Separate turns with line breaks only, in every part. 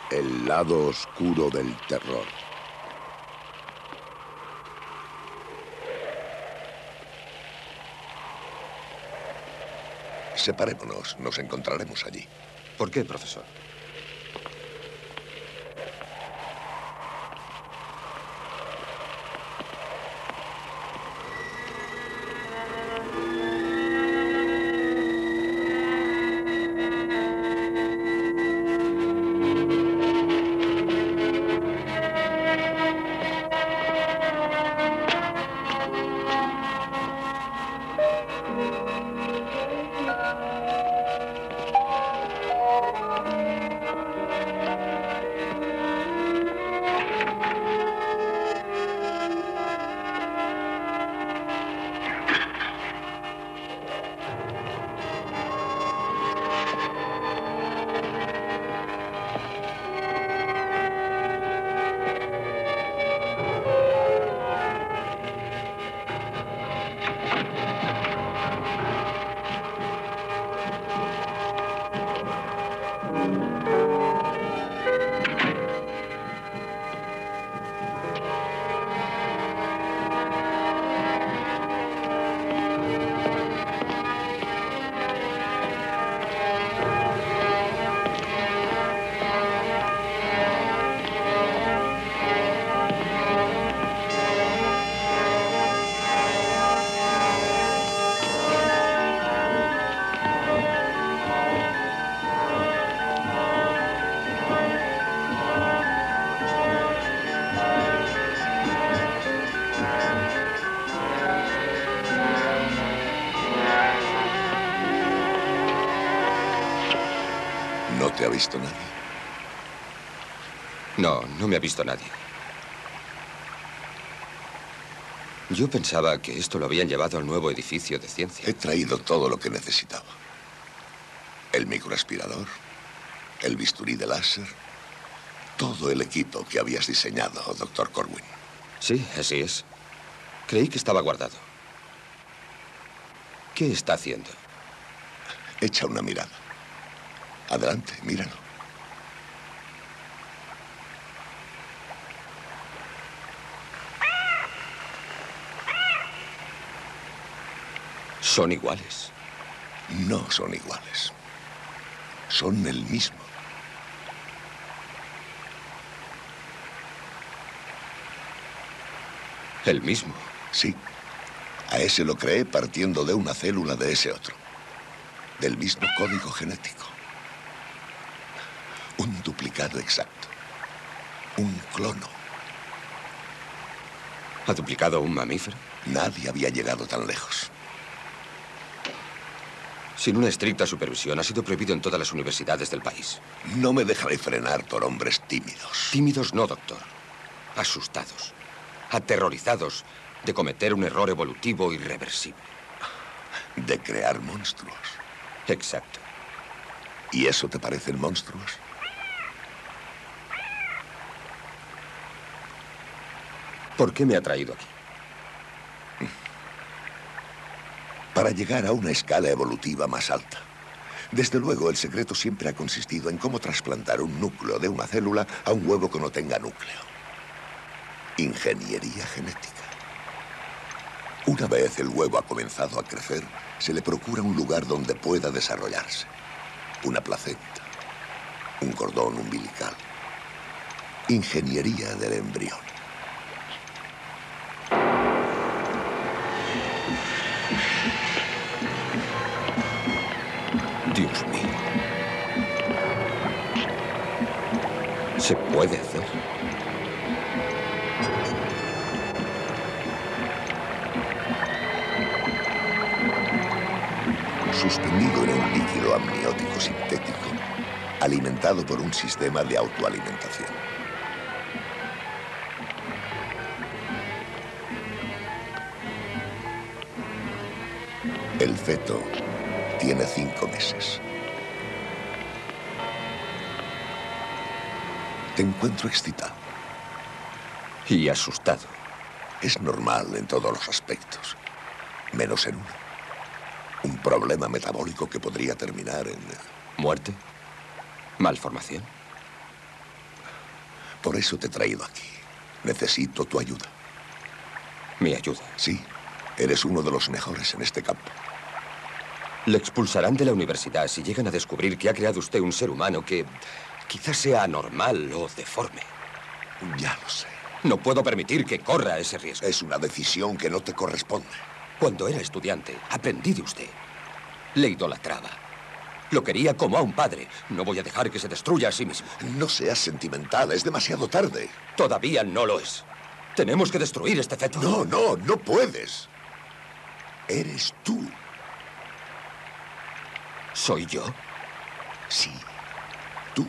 El lado oscuro del terror. Separémonos, nos encontraremos allí.
¿Por qué, profesor?
¿No te ha visto nadie?
No, no me ha visto nadie. Yo pensaba que esto lo habían llevado al nuevo edificio de ciencia.
He traído todo lo que necesitaba. El microaspirador, el bisturí de láser, todo el equipo que habías diseñado, Dr. Corwin.
Sí, así es. Creí que estaba guardado. ¿Qué está haciendo?
Echa una mirada. Adelante, míralo.
Son iguales.
No son iguales. Son el mismo.
¿El mismo?
Sí. A ese lo creé partiendo de una célula de ese otro. Del mismo código genético. Un duplicado exacto. Un clono.
¿Ha duplicado un mamífero?
Nadie había llegado tan lejos.
Sin una estricta supervisión, ha sido prohibido en todas las universidades del país.
No me dejaré frenar por hombres tímidos.
Tímidos no, doctor. Asustados. Aterrorizados de cometer un error evolutivo irreversible.
De crear monstruos.
Exacto.
¿Y eso te parecen monstruos?
¿Por qué me ha traído aquí?
Para llegar a una escala evolutiva más alta. Desde luego, el secreto siempre ha consistido en cómo trasplantar un núcleo de una célula a un huevo que no tenga núcleo. Ingeniería genética. Una vez el huevo ha comenzado a crecer, se le procura un lugar donde pueda desarrollarse. Una placenta, un cordón umbilical. Ingeniería del embrión.
Dios mío. ¿Se puede hacer?
Suspendido en un líquido amniótico sintético, alimentado por un sistema de autoalimentación. El feto tiene 5 meses. Te encuentro excitado.
Y asustado.
Es normal en todos los aspectos, menos en uno. Un problema metabólico que podría terminar en...
¿Muerte? ¿Malformación?
Por eso te he traído aquí. Necesito tu ayuda.
¿Mi ayuda?
Sí, eres uno de los mejores en este campo.
Le expulsarán de la universidad si llegan a descubrir que ha creado usted un ser humano que quizás sea anormal o deforme.
Ya lo sé.
No puedo permitir que corra ese riesgo.
Es una decisión que no te corresponde.
Cuando era estudiante, aprendí de usted. Le idolatraba. Lo quería como a un padre. No voy a dejar que se destruya a sí mismo.
No seas sentimental, es demasiado tarde.
Todavía no lo es. Tenemos que destruir este feto.
No, no, no puedes. Eres tú.
¿Soy yo?
Sí, tú.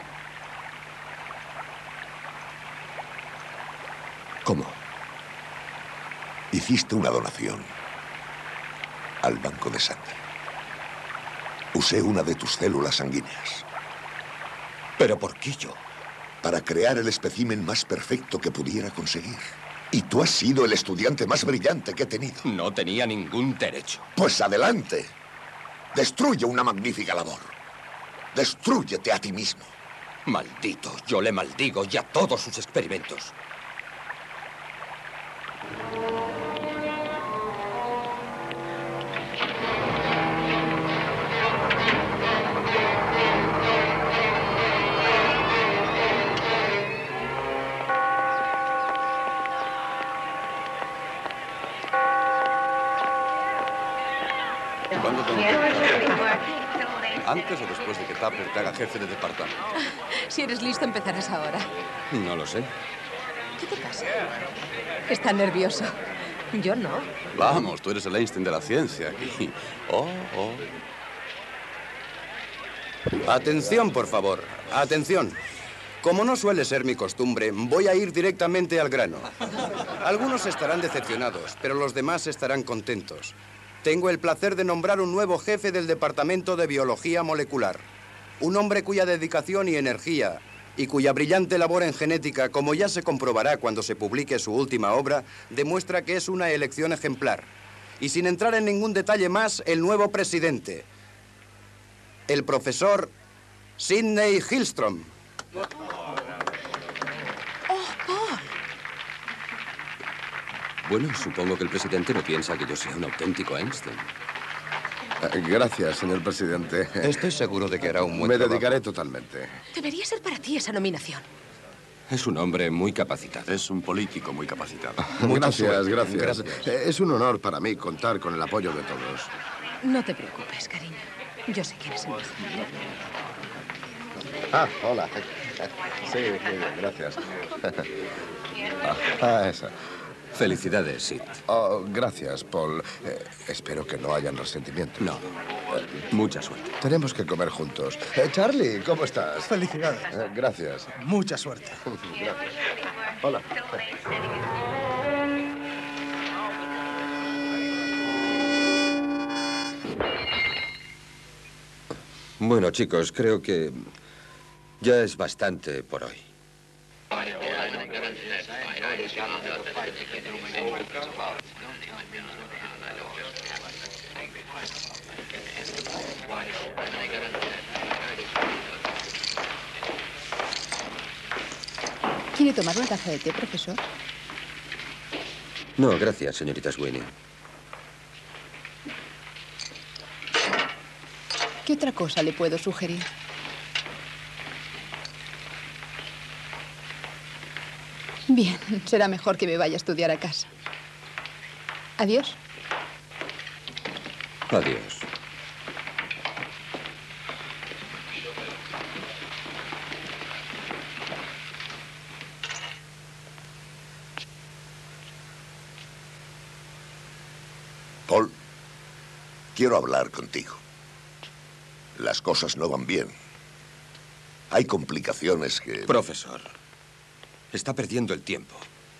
¿Cómo?
Hiciste una donación al banco de sangre. Usé una de tus células sanguíneas.
¿Pero por qué yo?
Para crear el espécimen más perfecto que pudiera conseguir. Y tú has sido el estudiante más brillante que he tenido.
No tenía ningún derecho.
Pues adelante. Destruye una magnífica labor. Destrúyete a ti mismo.
Maldito, yo le maldigo y a todos sus experimentos.
¿Cuándo tengo que entrar? ¿Antes o después de que Tupper te haga jefe de departamento?
Si eres listo, empezarás ahora.
No lo sé.
¿Qué te pasa? Está nervioso. Yo no.
Vamos, tú eres el Einstein de la ciencia aquí. Oh, oh.
Atención, por favor. Atención. Como no suele ser mi costumbre, voy a ir directamente al grano. Algunos estarán decepcionados, pero los demás estarán contentos. Tengo el placer de nombrar un nuevo jefe del Departamento de Biología Molecular. Un hombre cuya dedicación y energía y cuya brillante labor en genética, como ya se comprobará cuando se publique su última obra, demuestra que es una elección ejemplar. Y sin entrar en ningún detalle más, el nuevo presidente, el profesor Sidney Hillstrom.
Bueno, supongo que el presidente no piensa que yo sea un auténtico Einstein.
Gracias, señor presidente.
Estoy seguro de que hará un buen
Me
trabajo.
dedicaré totalmente.
Debería ser para ti esa nominación.
Es un hombre muy capacitado.
Es un político muy capacitado.
Gracias, gracias.
Gracias.
Es un honor para mí contar con el apoyo de todos.
No te preocupes, cariño. Yo sé quién es el mejor.
Hola. Sí, muy bien, gracias. Esa.
Felicidades, Sid.
Oh, gracias, Paul. Espero que no hayan resentimientos.
No. Mucha suerte.
Tenemos que comer juntos. Charlie, ¿cómo estás?
Felicidades.
Gracias.
Mucha suerte.
Gracias. Hola.
Bueno, chicos, creo que ya es bastante por hoy.
¿Quiere tomar una taza de té, profesor?
No, gracias, señorita Sweeney.
¿Qué otra cosa le puedo sugerir? Bien, será mejor que me vaya a estudiar a casa. Adiós.
Adiós.
Paul, quiero hablar contigo. Las cosas no van bien. Hay complicaciones que...
Profesor, está perdiendo el tiempo.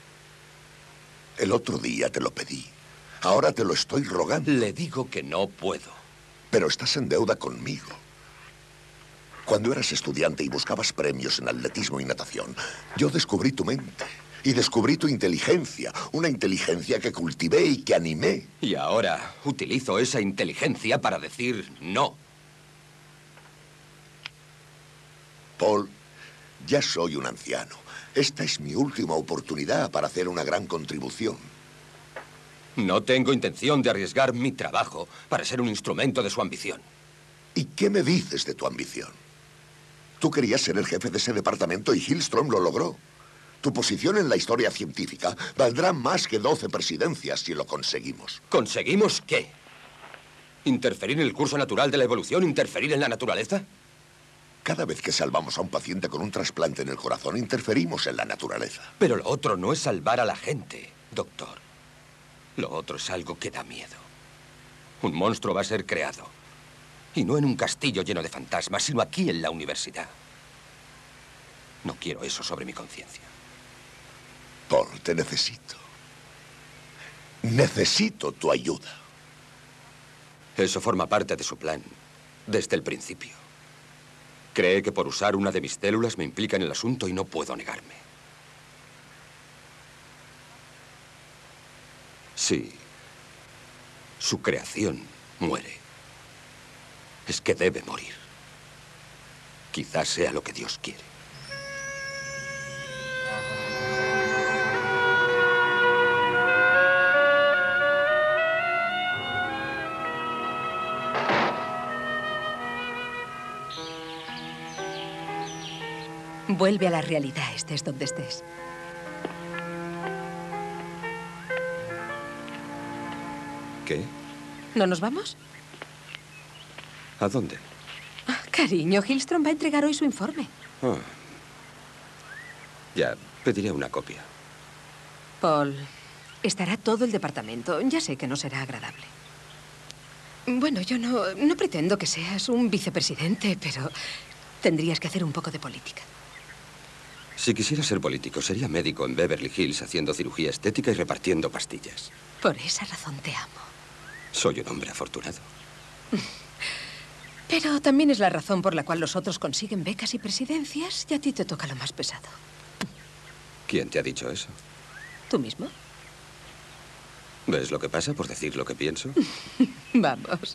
El otro día te lo pedí. Ahora te lo estoy rogando.
Le digo que no puedo.
Pero estás en deuda conmigo. Cuando eras estudiante y buscabas premios en atletismo y natación, yo descubrí tu mente. Y descubrí tu inteligencia. Una inteligencia que cultivé y que animé.
Y ahora utilizo esa inteligencia para decir no.
Paul, ya soy un anciano. Esta es mi última oportunidad para hacer una gran contribución.
No tengo intención de arriesgar mi trabajo para ser un instrumento de su ambición.
¿Y qué me dices de tu ambición? Tú querías ser el jefe de ese departamento y Hillstrom lo logró. Tu posición en la historia científica valdrá más que 12 presidencias si lo conseguimos.
¿Conseguimos qué? ¿Interferir en el curso natural de la evolución? ¿Interferir en la naturaleza?
Cada vez que salvamos a un paciente con un trasplante en el corazón, interferimos en la naturaleza.
Pero lo otro no es salvar a la gente, doctor. Lo otro es algo que da miedo. Un monstruo va a ser creado. Y no en un castillo lleno de fantasmas, sino aquí en la universidad. No quiero eso sobre mi conciencia.
Paul, te necesito. Necesito tu ayuda.
Eso forma parte de su plan desde el principio. Cree que por usar una de mis células me implica en el asunto y no puedo negarme. Si su creación muere, es que debe morir. Quizás sea lo que Dios quiere.
Vuelve a la realidad, estés donde estés.
¿Qué?
¿No nos vamos?
¿A dónde?
Cariño, Hillstrom va a entregar hoy su informe.
Oh. Ya, pediré una copia.
Paul, estará todo el departamento. Ya sé que no será agradable. Bueno, yo no pretendo que seas un vicepresidente, pero tendrías que hacer un poco de política.
Si quisiera ser político, sería médico en Beverly Hills haciendo cirugía estética y repartiendo pastillas.
Por esa razón te amo.
Soy un hombre afortunado.
Pero también es la razón por la cual los otros consiguen becas y presidencias y a ti te toca lo más pesado.
¿Quién te ha dicho eso?
¿Tú mismo?
¿Ves lo que pasa por decir lo que pienso?
Vamos.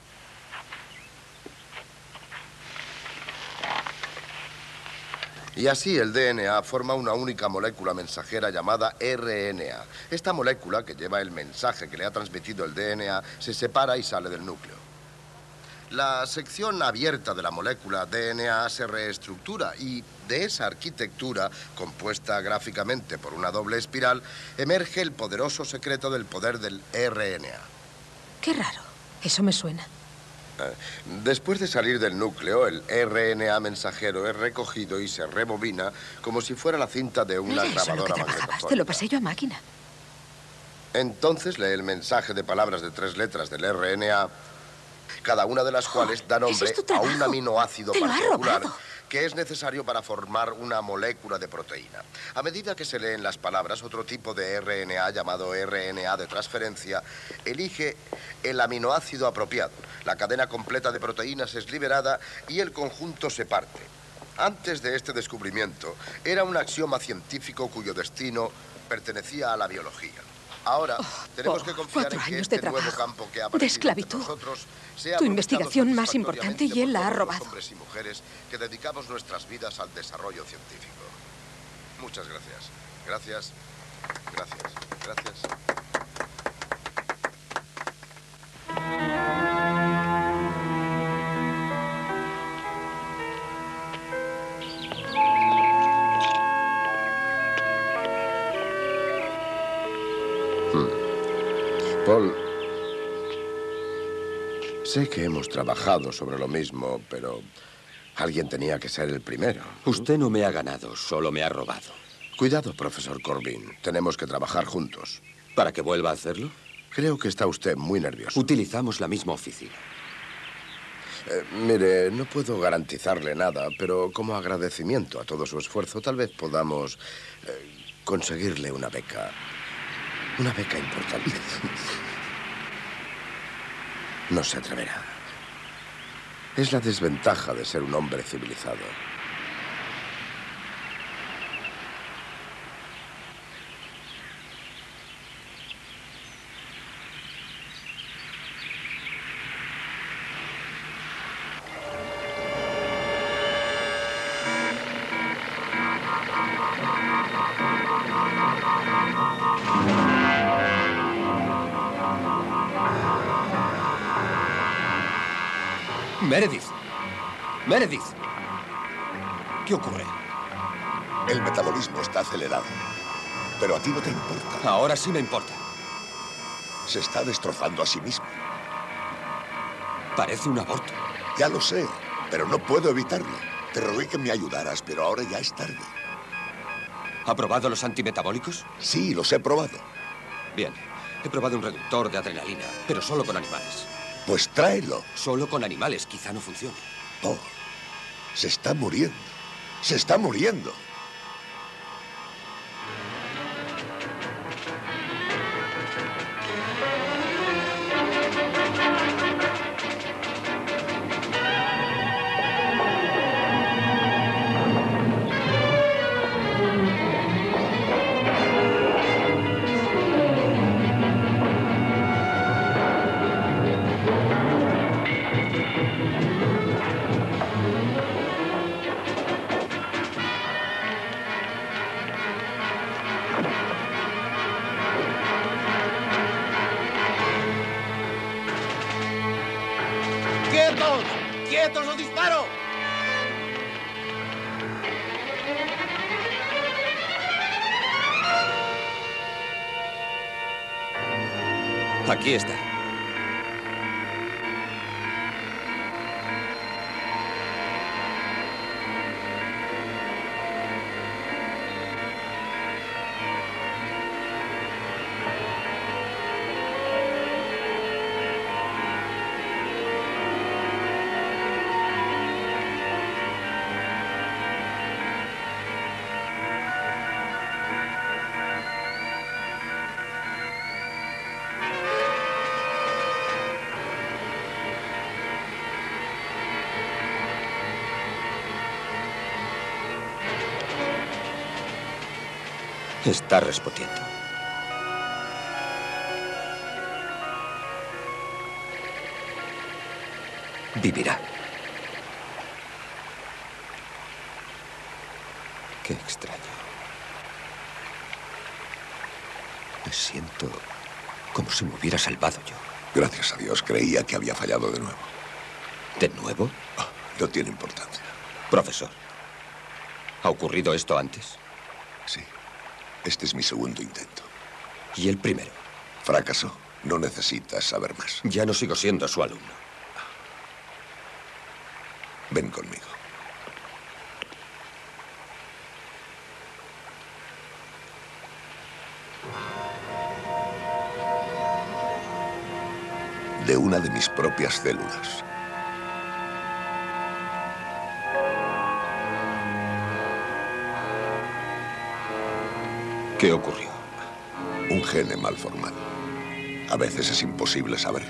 Y así el DNA forma una única molécula mensajera llamada RNA. Esta molécula, que lleva el mensaje que le ha transmitido el DNA, se separa y sale del núcleo. La sección abierta de la molécula DNA se reestructura y de esa arquitectura, compuesta gráficamente por una doble espiral, emerge el poderoso secreto del poder del RNA.
Qué raro. Eso me suena.
Después de salir del núcleo, el RNA mensajero es recogido y se rebobina como si fuera la cinta de una
¿No era eso lo que
grabadora
trabajabas?
magnetofónica.
Te lo pasé yo a máquina.
Entonces lee el mensaje de palabras de 3 letras del RNA, cada una de las cuales da nombre
ese es tu
a
trabajo.
un aminoácido
Te lo ha
particular
robado.
que es necesario para formar una molécula de proteína. A medida que se leen las palabras, otro tipo de RNA llamado RNA de transferencia elige el aminoácido apropiado. La cadena completa de proteínas es liberada y el conjunto se parte. Antes de este descubrimiento, era un axioma científico cuyo destino pertenecía a la biología. Ahora, tenemos que confiar
4
en que
años de
este nuevo
trabajo,
campo que ha
de
aparecido
esclavitud.
entre nosotros sea
Tu
aprovechado
investigación más importante y él la ha
satisfactoriamente por todos
robado.
los hombres y mujeres que dedicamos nuestras vidas al desarrollo científico. Muchas gracias. Gracias. Gracias. Gracias. Paul, sé que hemos trabajado sobre lo mismo, pero alguien tenía que ser el primero.
Usted no me ha ganado, solo me ha robado.
Cuidado, profesor Corbin. Tenemos que trabajar juntos.
¿Para que vuelva a hacerlo?
Creo que está usted muy nervioso.
Utilizamos la misma oficina.
Mire, no puedo garantizarle nada, pero como agradecimiento a todo su esfuerzo, tal vez podamos conseguirle una beca. Una beca importante. No se atreverá. Es la desventaja de ser un hombre civilizado.
Meredith. Meredith. ¿Qué ocurre?
El metabolismo está acelerado. Pero a ti no te importa.
Ahora sí me importa.
Se está destrozando a sí mismo.
Parece un aborto.
Ya lo sé, pero no puedo evitarlo. Te rogué que me ayudaras, pero ahora ya es tarde.
¿Ha probado los antimetabólicos?
Sí, los he probado.
Bien. He probado un reductor de adrenalina, pero solo con animales.
Pues tráelo.
Solo con animales, quizá no funcione.
Oh, se está muriendo. Se está muriendo.
¡Quietos! ¡Quietos o disparo!
Aquí está. Está respondiendo. Vivirá. Qué extraño. Me siento como si me hubiera salvado yo.
Gracias a Dios, creía que había fallado de nuevo.
¿De nuevo?
Oh, no tiene importancia.
Profesor, ¿ha ocurrido esto antes?
Sí. Este es mi segundo intento.
¿Y el primero?
Fracasó. No necesitas saber más.
Ya no sigo siendo su alumno.
Ven conmigo. De una de mis propias células.
¿Qué ocurrió?
Un gene mal formado. A veces es imposible saberlo.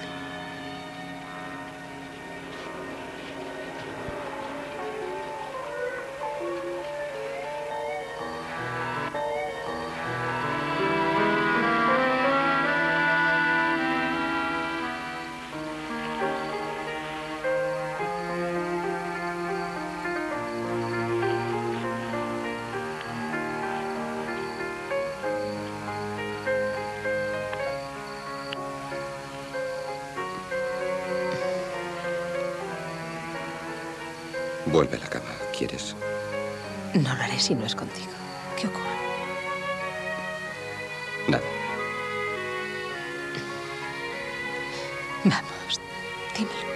Vuelve a la cama, ¿quieres?
No lo haré si no es contigo. ¿Qué ocurre?
Nada.
Vamos, dímelo.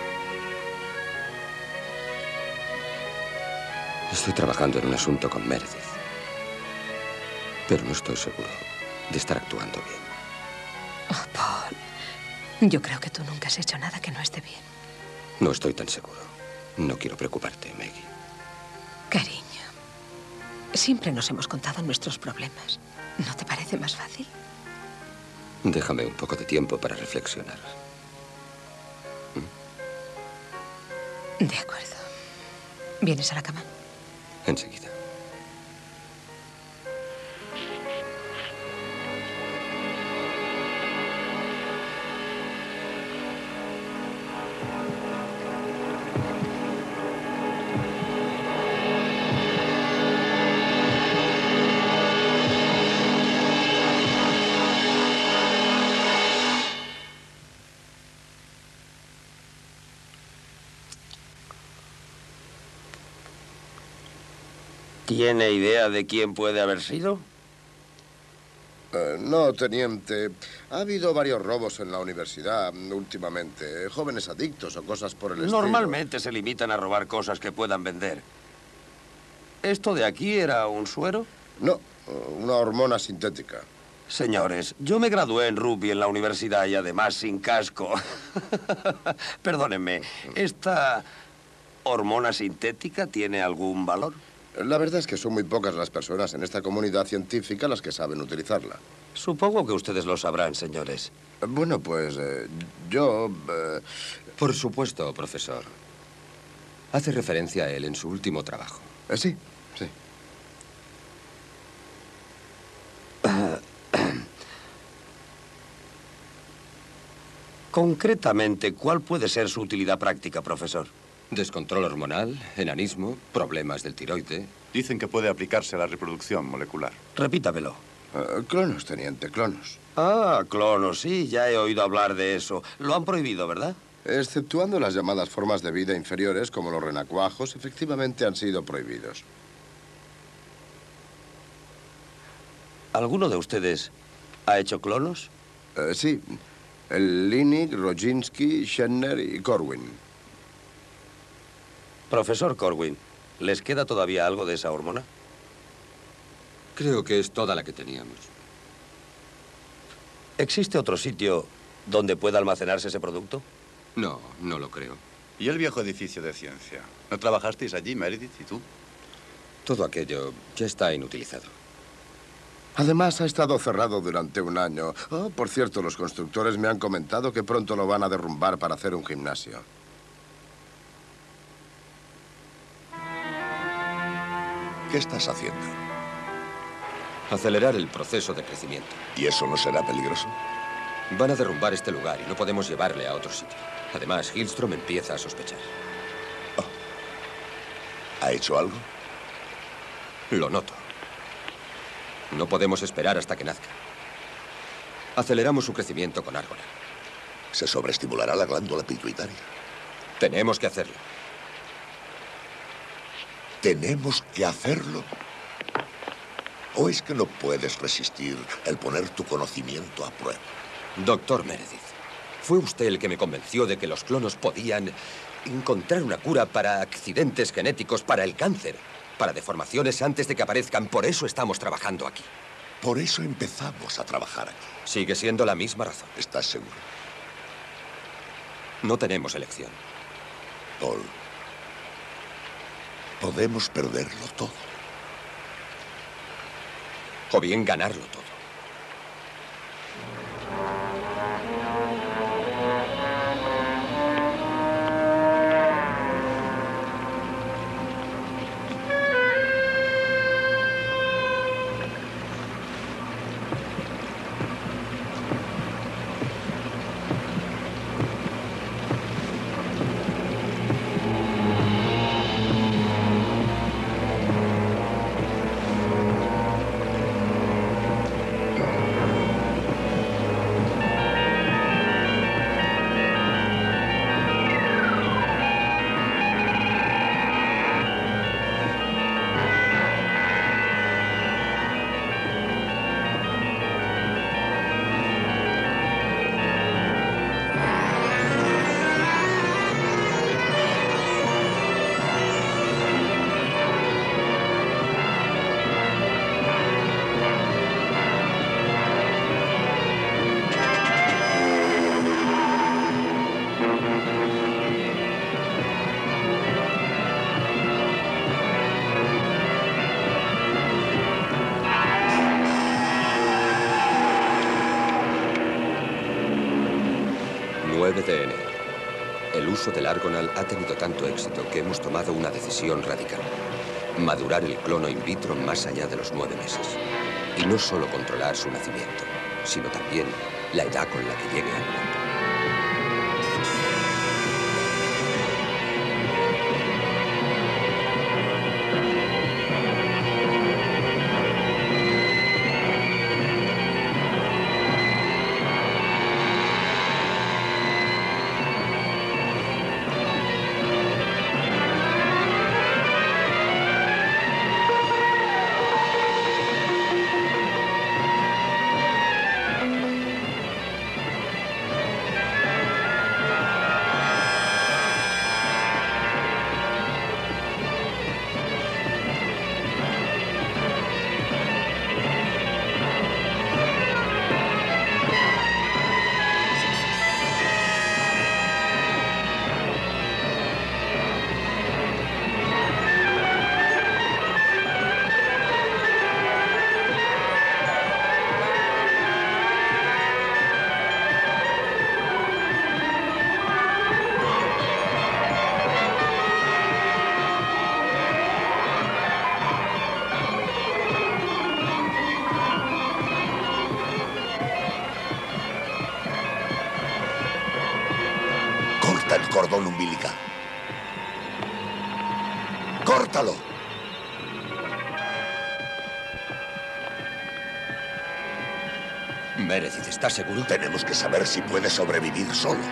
Estoy trabajando en un asunto con Meredith. Pero no estoy seguro de estar actuando bien.
Oh, Paul, yo creo que tú nunca has hecho nada que no esté bien.
No estoy tan seguro. No quiero preocuparte, Maggie.
Cariño, siempre nos hemos contado nuestros problemas. ¿No te parece más fácil?
Déjame un poco de tiempo para reflexionar.
De acuerdo. ¿Vienes a la cama?
Enseguida.
¿Tiene idea de quién puede haber sido?
No, teniente. Ha habido varios robos en la universidad últimamente. Jóvenes adictos o cosas por el estilo.
Normalmente se limitan a robar cosas que puedan vender. ¿Esto de aquí era un suero?
No, una hormona sintética.
Señores, yo me gradué en rugby en la universidad y además sin casco. Perdónenme, ¿esta hormona sintética tiene algún valor?
La verdad es que son muy pocas las personas en esta comunidad científica las que saben utilizarla.
Supongo que ustedes lo sabrán, señores.
Bueno, pues yo...
Por supuesto, profesor. Hace referencia a él en su último trabajo.
Sí, sí.
Concretamente, ¿cuál puede ser su utilidad práctica, profesor?
Descontrol hormonal, enanismo, problemas del tiroide.
Dicen que puede aplicarse a la reproducción molecular.
Repítamelo.
Clonos, teniente, clonos.
Ah, clonos, sí, ya he oído hablar de eso. Lo han prohibido, ¿verdad?
Exceptuando las llamadas formas de vida inferiores, como los renacuajos, efectivamente han sido prohibidos.
¿Alguno de ustedes ha hecho clonos?
Sí. El Linig, Roginski, Schenner y Corwin.
Profesor Corwin, ¿les queda todavía algo de esa hormona?
Creo que es toda la que teníamos.
¿Existe otro sitio donde pueda almacenarse ese producto?
No, no lo creo.
¿Y el viejo edificio de ciencia? ¿No trabajasteis allí, Meredith y tú?
Todo aquello ya está inutilizado.
Además, ha estado cerrado durante un año. Oh, por cierto, los constructores me han comentado que pronto lo van a derrumbar para hacer un gimnasio.
¿Qué estás haciendo?
Acelerar el proceso de crecimiento.
¿Y eso no será peligroso?
Van a derrumbar este lugar y no podemos llevarle a otro sitio. Además, Hillstrom empieza a sospechar.
¿Ha hecho algo?
Lo noto. No podemos esperar hasta que nazca. Aceleramos su crecimiento con Argona.
Se sobreestimulará la glándula pituitaria.
Tenemos que hacerlo.
¿Tenemos que hacerlo? ¿O es que no puedes resistir el poner tu conocimiento a prueba?
Doctor Meredith, fue usted el que me convenció de que los clonos podían encontrar una cura para accidentes genéticos, para el cáncer, para deformaciones antes de que aparezcan. Por eso estamos trabajando aquí.
Por eso empezamos a trabajar aquí.
Sigue siendo la misma razón.
¿Estás seguro?
No tenemos elección.
Paul, podemos perderlo todo.
O bien ganarlo todo. De enero. El uso del Argonal ha tenido tanto éxito que hemos tomado una decisión radical. Madurar el clono in vitro más allá de los 9 meses. Y no solo controlar su nacimiento, sino también la edad con la que llegue al mundo.
cordón umbilical. ¡Córtalo!
Meredith, ¿estás seguro?
Tenemos que saber si puede sobrevivir solo.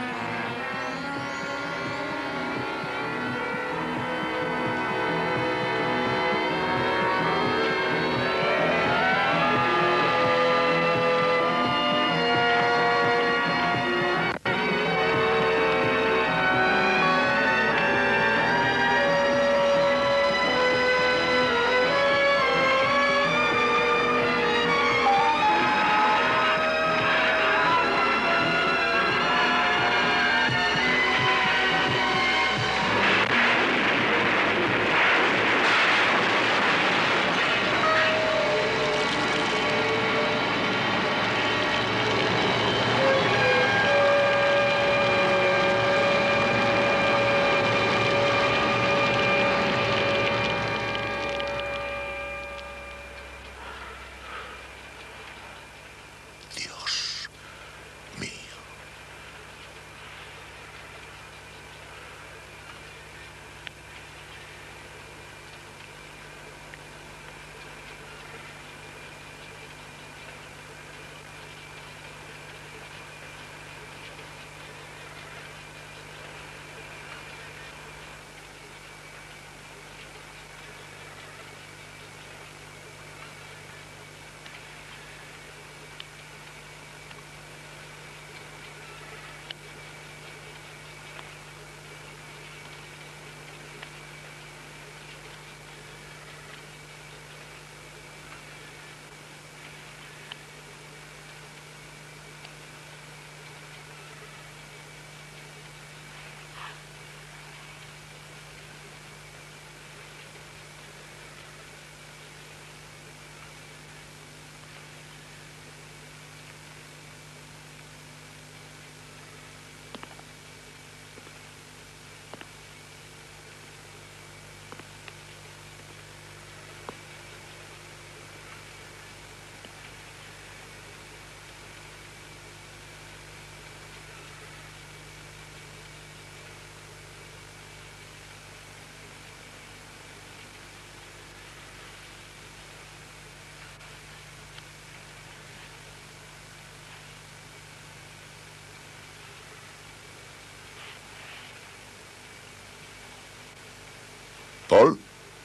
¿Paul?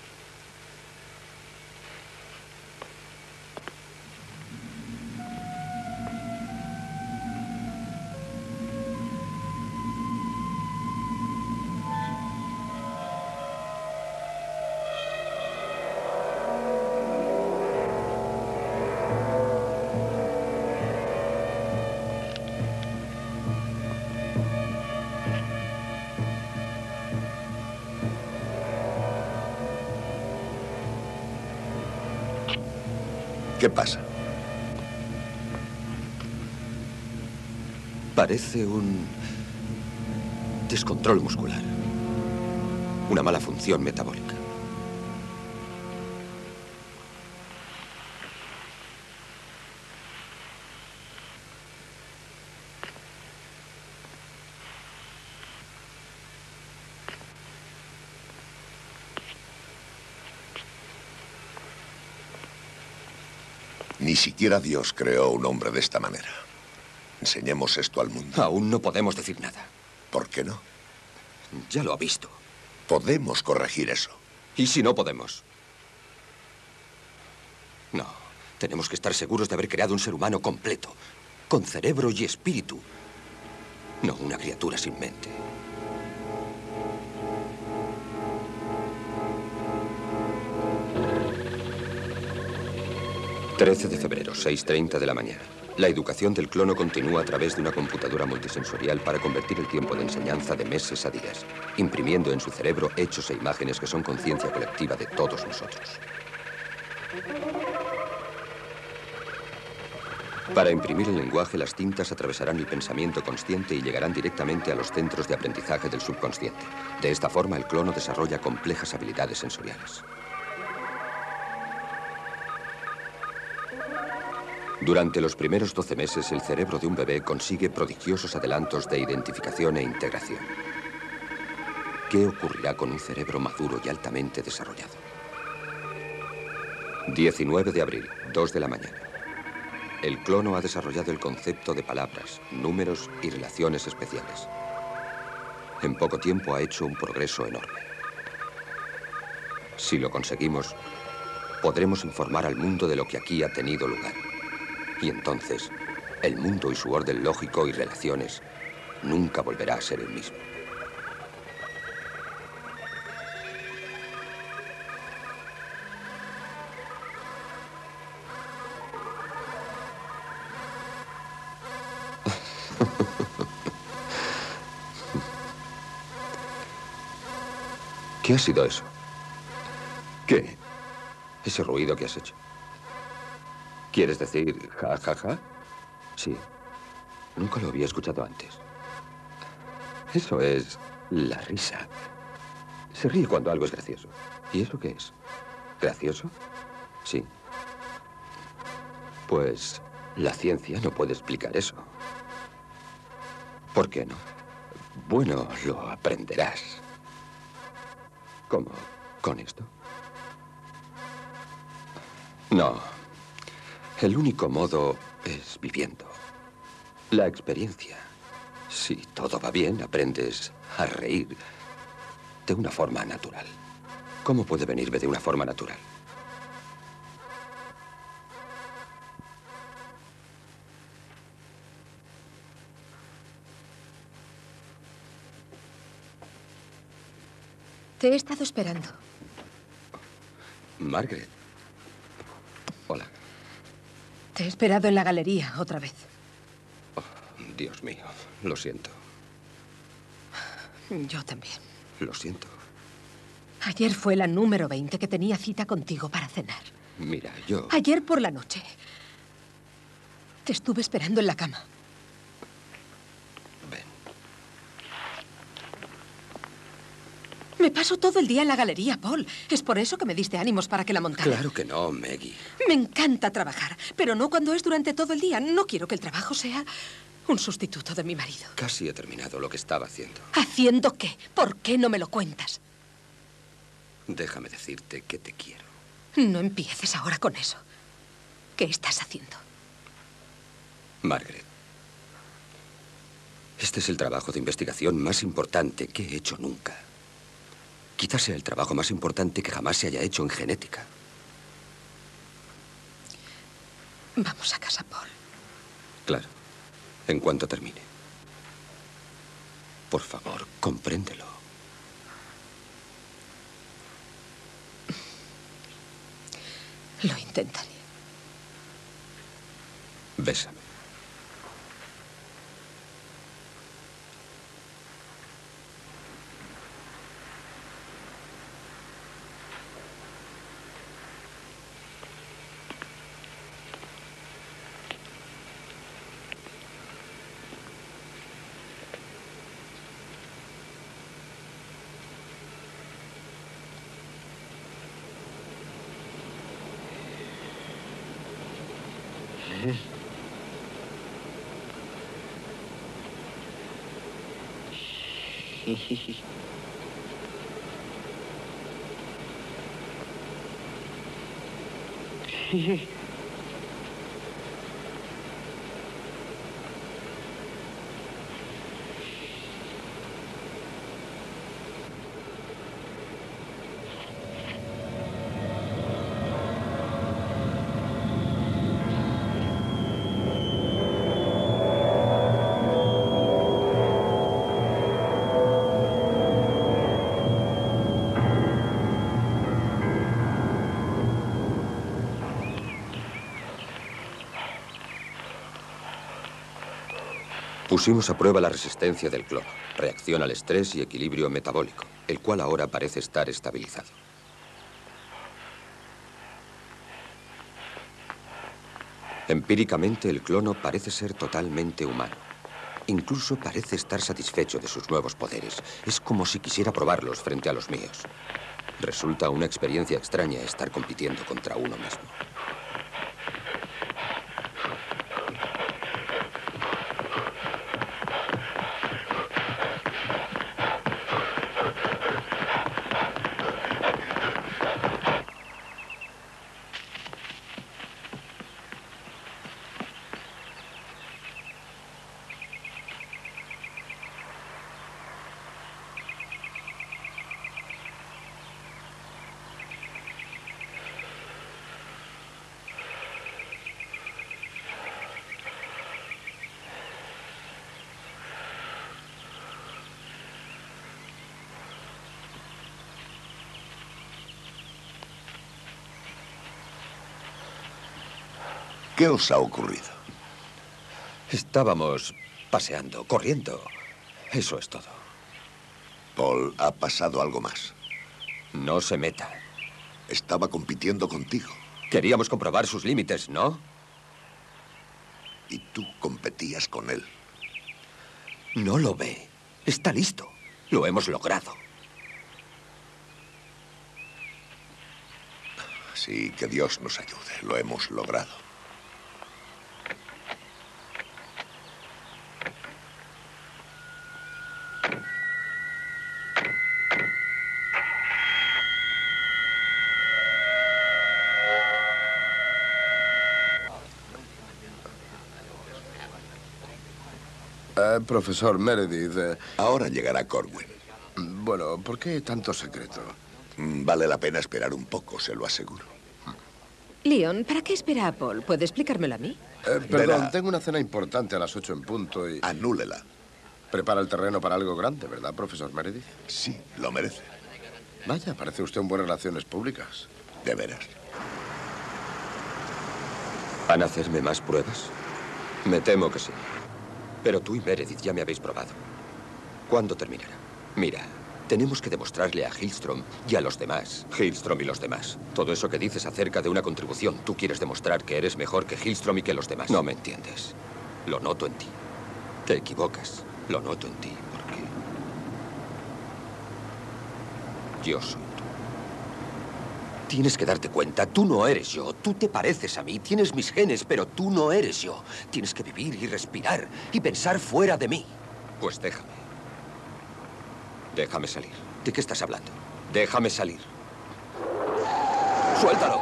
¿Qué pasa?
Parece un descontrol muscular. Una mala función metabólica.
Ni siquiera Dios creó un hombre de esta manera. Enseñemos esto al mundo.
Aún no podemos decir nada.
¿Por qué no?
Ya lo ha visto.
Podemos corregir eso.
¿Y si no podemos? No. Tenemos que estar seguros de haber creado un ser humano completo, con cerebro y espíritu. No una criatura sin mente. ...13 de febrero, 6:30 de la mañana. La educación del clono continúa a través de una computadora multisensorial para convertir el tiempo de enseñanza de meses a días, imprimiendo en su cerebro hechos e imágenes que son conciencia colectiva de todos nosotros. Para imprimir el lenguaje, las tintas atravesarán el pensamiento consciente y llegarán directamente a los centros de aprendizaje del subconsciente. De esta forma, el clono desarrolla complejas habilidades sensoriales. Durante los primeros 12 meses, el cerebro de un bebé consigue prodigiosos adelantos de identificación e integración. ¿Qué ocurrirá con un cerebro maduro y altamente desarrollado? 19 de abril, 2 de la mañana. El clono ha desarrollado el concepto de palabras, números y relaciones especiales. En poco tiempo ha hecho un progreso enorme. Si lo conseguimos, podremos informar al mundo de lo que aquí ha tenido lugar. Y entonces, el mundo y su orden lógico y relaciones nunca volverá a ser el mismo. ¿Qué ha sido eso? ¿Qué? Ese ruido que has hecho. ¿Quieres decir ja, ja, ja? Sí. Nunca lo había escuchado antes. Eso es la risa. Se ríe cuando algo es gracioso. ¿Y eso qué es? ¿Gracioso? Sí. Pues la ciencia no puede explicar eso. ¿Por qué no? Bueno, lo aprenderás. ¿Cómo? ¿Con esto? No. El único modo es viviendo. La experiencia. Si todo va bien, aprendes a reír de una forma natural. ¿Cómo puede venirme de una forma natural?
Te he estado esperando.
Margaret. Hola.
Te he esperado en la galería otra vez.
Oh, Dios mío, lo siento.
Yo también.
Lo siento.
Ayer fue la número 20 que tenía cita contigo para cenar.
Mira, yo...
Ayer por la noche. Te estuve esperando en la cama.
Ven.
Me paso todo el día en la galería, Paul. Es por eso que me diste ánimos para que la montara.
Claro que no, Maggie.
Me encanta trabajar, pero no cuando es durante todo el día. No quiero que el trabajo sea un sustituto de mi marido.
Casi he terminado lo que estaba haciendo.
¿Haciendo qué? ¿Por qué no me lo cuentas?
Déjame decirte que te quiero.
No empieces ahora con eso. ¿Qué estás haciendo?
Margaret, este es el trabajo de investigación más importante que he hecho nunca. Quizás sea el trabajo más importante que jamás se haya hecho en genética.
Vamos a casa, Paul.
Claro, en cuanto termine. Por favor, compréndelo.
Lo intentaré.
Bésame. Pusimos a prueba la resistencia del cloro, reacción al estrés y equilibrio metabólico, el cual ahora parece estar estabilizado. Empíricamente, el clono parece ser totalmente humano. Incluso parece estar satisfecho de sus nuevos poderes. Es como si quisiera probarlos frente a los míos. Resulta una experiencia extraña estar compitiendo contra uno mismo.
¿Qué os ha ocurrido?
Estábamos paseando, corriendo. Eso es todo.
Paul, ha pasado algo más.
No se meta.
Estaba compitiendo contigo.
Queríamos comprobar sus límites, ¿no?
Y tú competías con él.
No lo ve. Está listo. Lo hemos logrado.
Sí, que Dios nos ayude. Lo hemos logrado.
Profesor Meredith.
Ahora llegará Corwin.
Bueno, ¿por qué tanto secreto?
Vale la pena esperar un poco, se lo aseguro.
Leon, ¿para qué espera a Paul? ¿Puede explicármelo a mí?
Perdón,
Verá.
tengo una cena importante a las 8 en punto y...
Anúlela.
Prepara el terreno para algo grande, ¿verdad, profesor Meredith?
Sí, lo merece.
Vaya, parece usted un buen relaciones públicas.
De veras.
¿Van a hacerme más pruebas? Me temo que sí. Pero tú y Meredith ya me habéis probado. ¿Cuándo terminará? Mira, tenemos que demostrarle a Hillstrom y a los demás. Hillstrom y los demás. Todo eso que dices acerca de una contribución. Tú quieres demostrar que eres mejor que Hillstrom y que los demás. No me entiendes. Lo noto en ti. Te equivocas. Lo noto en ti porque... yo soy tú. Tienes que darte cuenta, tú no eres yo. Tú te pareces a mí, tienes mis genes, pero tú no eres yo. Tienes que vivir y respirar y pensar fuera de mí. Pues déjame. Déjame salir. ¿De qué estás hablando? Déjame salir. ¡Suéltalo!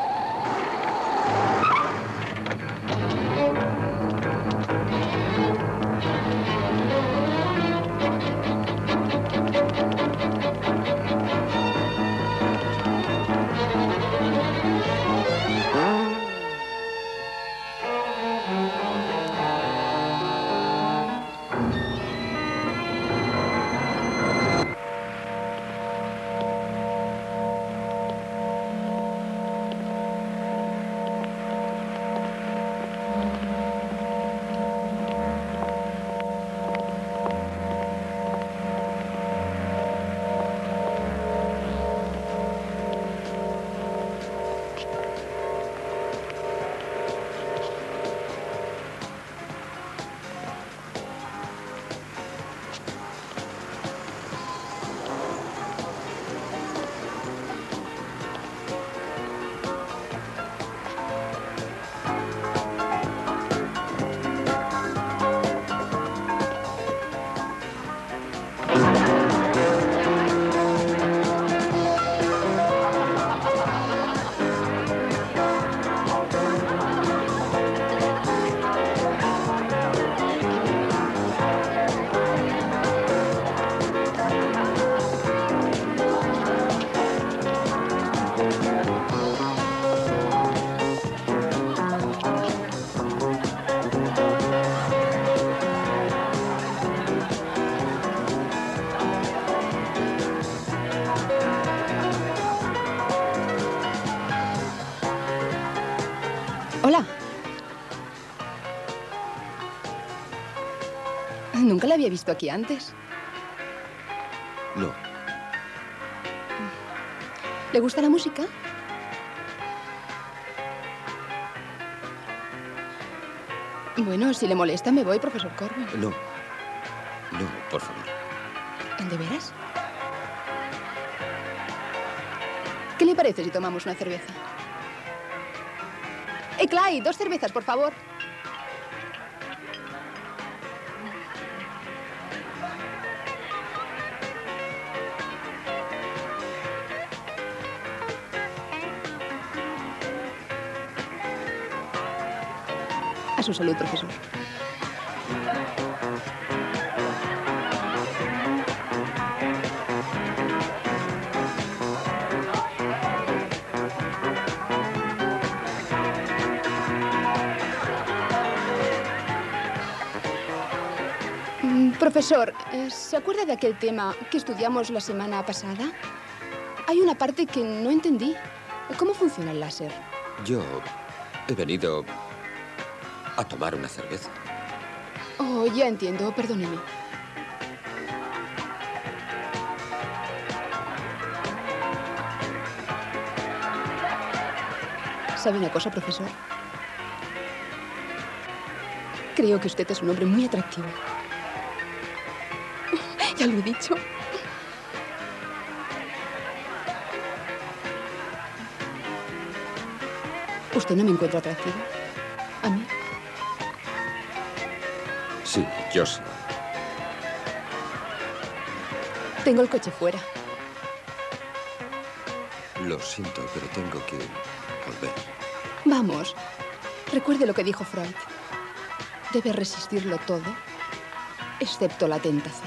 Hola. Nunca la había visto aquí antes.
No.
¿Le gusta la música? Bueno, si le molesta, me voy, profesor Corwin.
No. No, por favor.
¿De veras? ¿Qué le parece si tomamos una cerveza? Clyde, 2 cervezas, por favor. A su salud, profesor. Profesor, ¿se acuerda de aquel tema que estudiamos la semana pasada? Hay una parte que no entendí. ¿Cómo funciona el láser?
Yo he venido a tomar una cerveza.
Oh, ya entiendo. Perdóneme. ¿Sabe una cosa, profesor? Creo que usted es un hombre muy atractivo. Ya lo he dicho. ¿Usted no me encuentra atractivo? ¿A mí?
Sí, yo sí.
Tengo el coche fuera.
Lo siento, pero tengo que volver.
Vamos. Recuerde lo que dijo Freud. Debe resistirlo todo, excepto la tentación.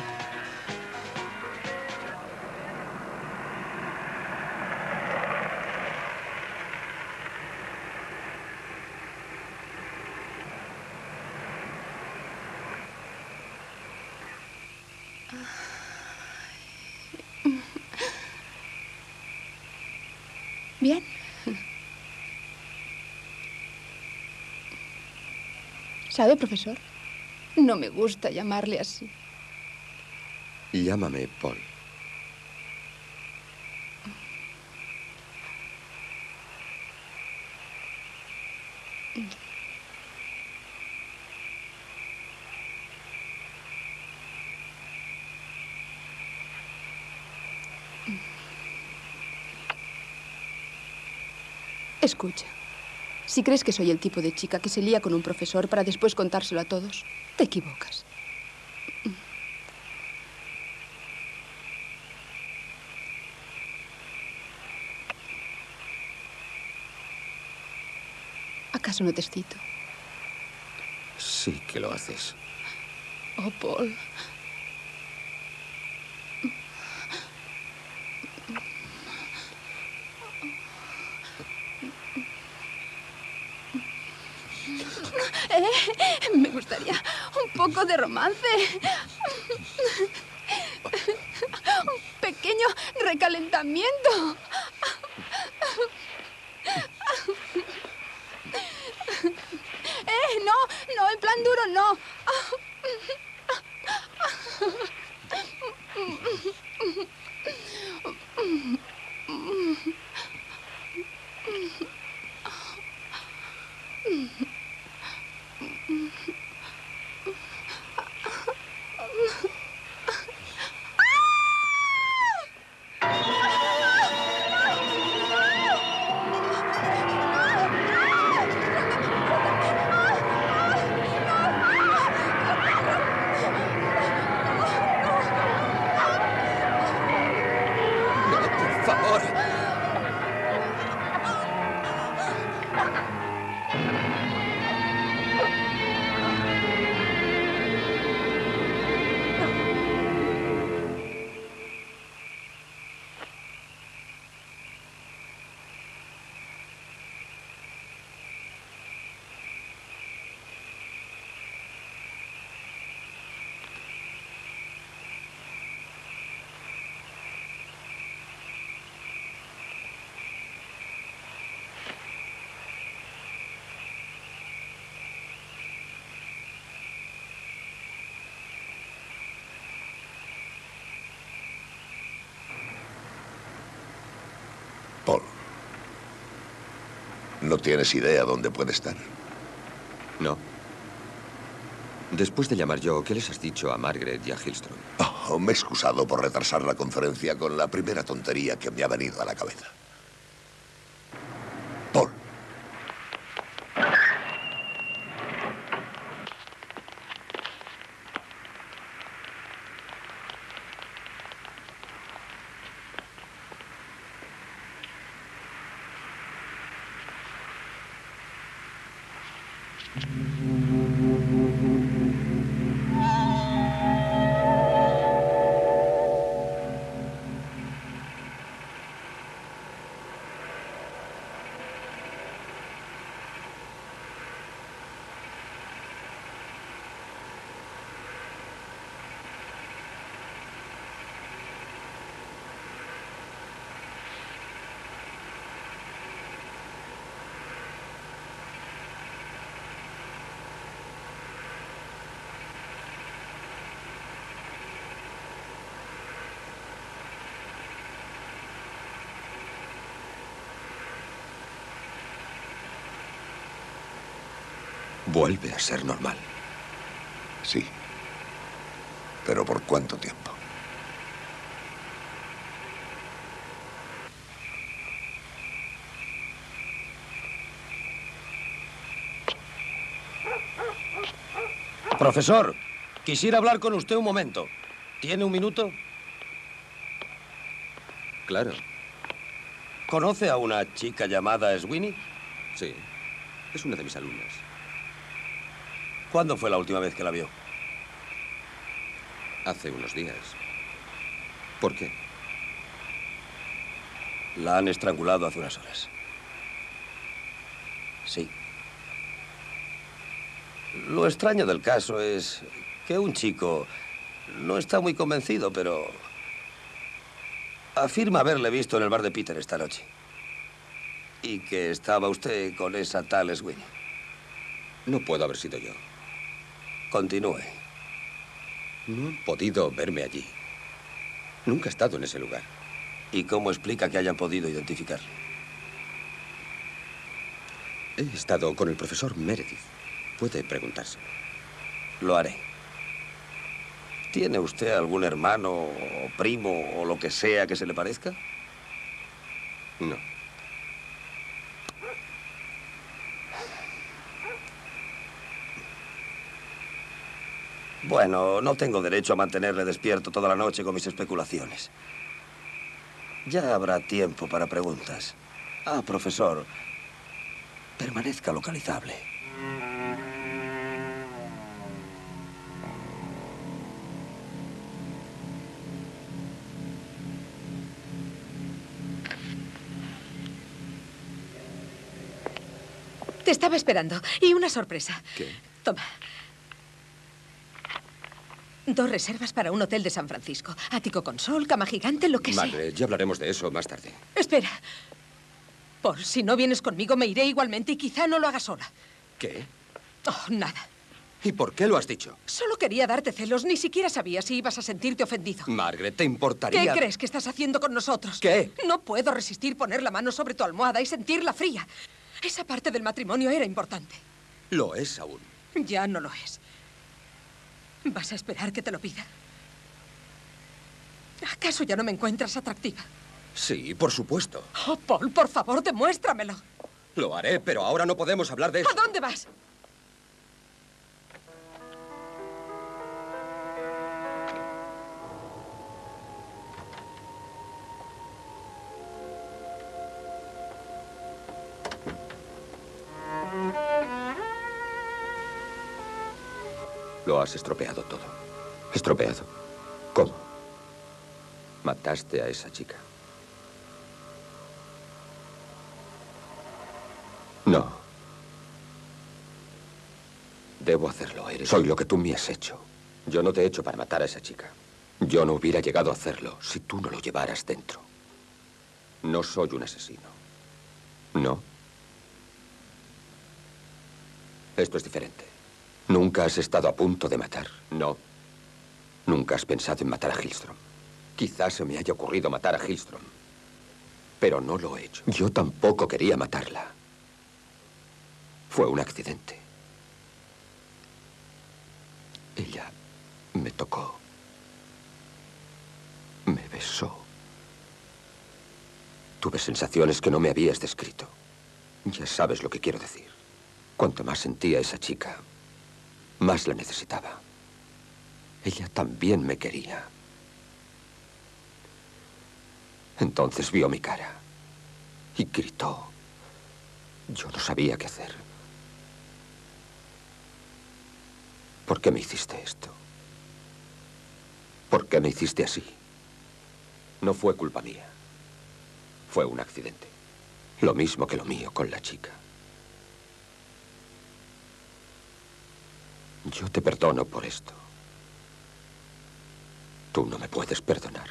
Bien. ¿Sabe, profesor? No me gusta llamarle así.
Llámame Paul.
Escucha. Si crees que soy el tipo de chica que se lía con un profesor para después contárselo a todos, te equivocas. ¿Acaso no te excito?
Sí que lo haces.
Oh, Paul. Me gustaría un poco de romance. Un pequeño recalentamiento. No, en plan duro no.
Por favor.
Paul, ¿no tienes idea dónde puede estar?
No. Después de llamar yo, ¿qué les has dicho a Margaret y a Hillstrom?
Oh, me he excusado por retrasar la conferencia con la primera tontería que me ha venido a la cabeza. Paul.
Vuelve a ser normal.
Sí. ¿Pero por cuánto tiempo?
Profesor, quisiera hablar con usted un momento. ¿Tiene un minuto?
Claro.
¿Conoce a una chica llamada Sweeney?
Sí. Es una de mis alumnas.
¿Cuándo fue la última vez que la vio?
Hace unos días. ¿Por qué?
La han estrangulado hace unas horas. Sí. Lo extraño del caso es que un chico no está muy convencido, pero afirma haberle visto en el bar de Peter esta noche. Y que estaba usted con esa tal Sweeney.
No puedo haber sido yo.
Continúe.
No han podido verme allí. Nunca he estado en ese lugar.
¿Y cómo explica que hayan podido identificarle?
He estado con el profesor Meredith. Puede preguntárselo.
Lo haré. ¿Tiene usted algún hermano o primo o lo que sea que se le parezca?
No.
Bueno, no tengo derecho a mantenerle despierto toda la noche con mis especulaciones. Ya habrá tiempo para preguntas. Ah, profesor, permanezca localizable.
Te estaba esperando. Y una sorpresa.
¿Qué?
Toma. 2 reservas para un hotel de San Francisco. Ático con sol, cama gigante, lo que sea.
Margaret, ya hablaremos de eso más tarde.
Espera. Por si no vienes conmigo, me iré igualmente y quizá no lo haga sola.
¿Qué?
Oh, nada.
¿Y por qué lo has dicho?
Solo quería darte celos. Ni siquiera sabía si ibas a sentirte ofendido.
Margaret, ¿te importaría?
¿Qué crees que estás haciendo con nosotros?
¿Qué?
No puedo resistir poner la mano sobre tu almohada y sentirla fría. Esa parte del matrimonio era importante.
Lo es aún.
Ya no lo es. ¿Vas a esperar que te lo pida? ¿Acaso ya no me encuentras atractiva?
Sí, por supuesto.
Oh, Paul, por favor, demuéstramelo.
Lo haré, pero ahora no podemos hablar de eso.
¿A dónde vas?
Lo has estropeado todo. ¿Estropeado? ¿Cómo? Mataste a esa chica. No. Debo hacerlo, Eres. Soy lo que tú me has hecho. Yo no te he hecho para matar a esa chica. Yo no hubiera llegado a hacerlo si tú no lo llevaras dentro. No soy un asesino. ¿No? Esto es diferente. Nunca has estado a punto de matar. No. Nunca has pensado en matar a Hillstrom. Quizás se me haya ocurrido matar a Hillstrom. Pero no lo he hecho. Yo tampoco quería matarla. Fue un accidente. Ella me tocó. Me besó. Tuve sensaciones que no me habías descrito. Ya sabes lo que quiero decir. Cuanto más sentía esa chica, más la necesitaba. Ella también me quería. Entonces vio mi cara y gritó. Yo no sabía qué hacer. ¿Por qué me hiciste esto? ¿Por qué me hiciste así? No fue culpa mía. Fue un accidente. Lo mismo que lo mío con la chica. Yo te perdono por esto. Tú no me puedes perdonar.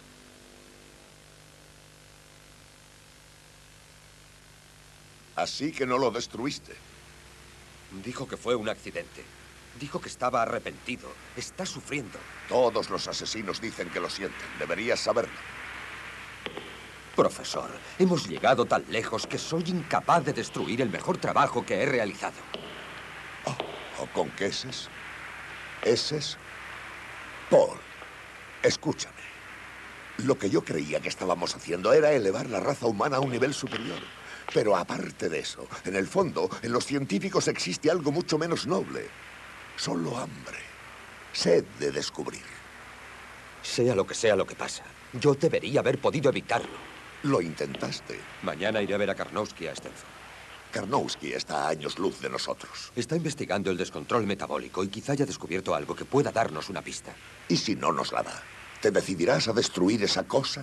Así que no lo destruiste.
Dijo que fue un accidente. Dijo que estaba arrepentido. Está sufriendo.
Todos los asesinos dicen que lo sienten. Deberías saberlo.
Profesor, hemos llegado tan lejos que soy incapaz de destruir el mejor trabajo que he realizado.
¿O con queses? ¿Eses? Paul, escúchame. Lo que yo creía que estábamos haciendo era elevar la raza humana a un nivel superior. Pero aparte de eso, en el fondo, en los científicos existe algo mucho menos noble. Solo hambre. Sed de descubrir.
Sea lo que pasa, yo debería haber podido evitarlo.
Lo intentaste.
Mañana iré a ver a Karnowski a Stenford.
Karnowski está a años luz de nosotros.
Está investigando el descontrol metabólico y quizá haya descubierto algo que pueda darnos una pista.
¿Y si no nos la da? ¿Te decidirás a destruir esa cosa?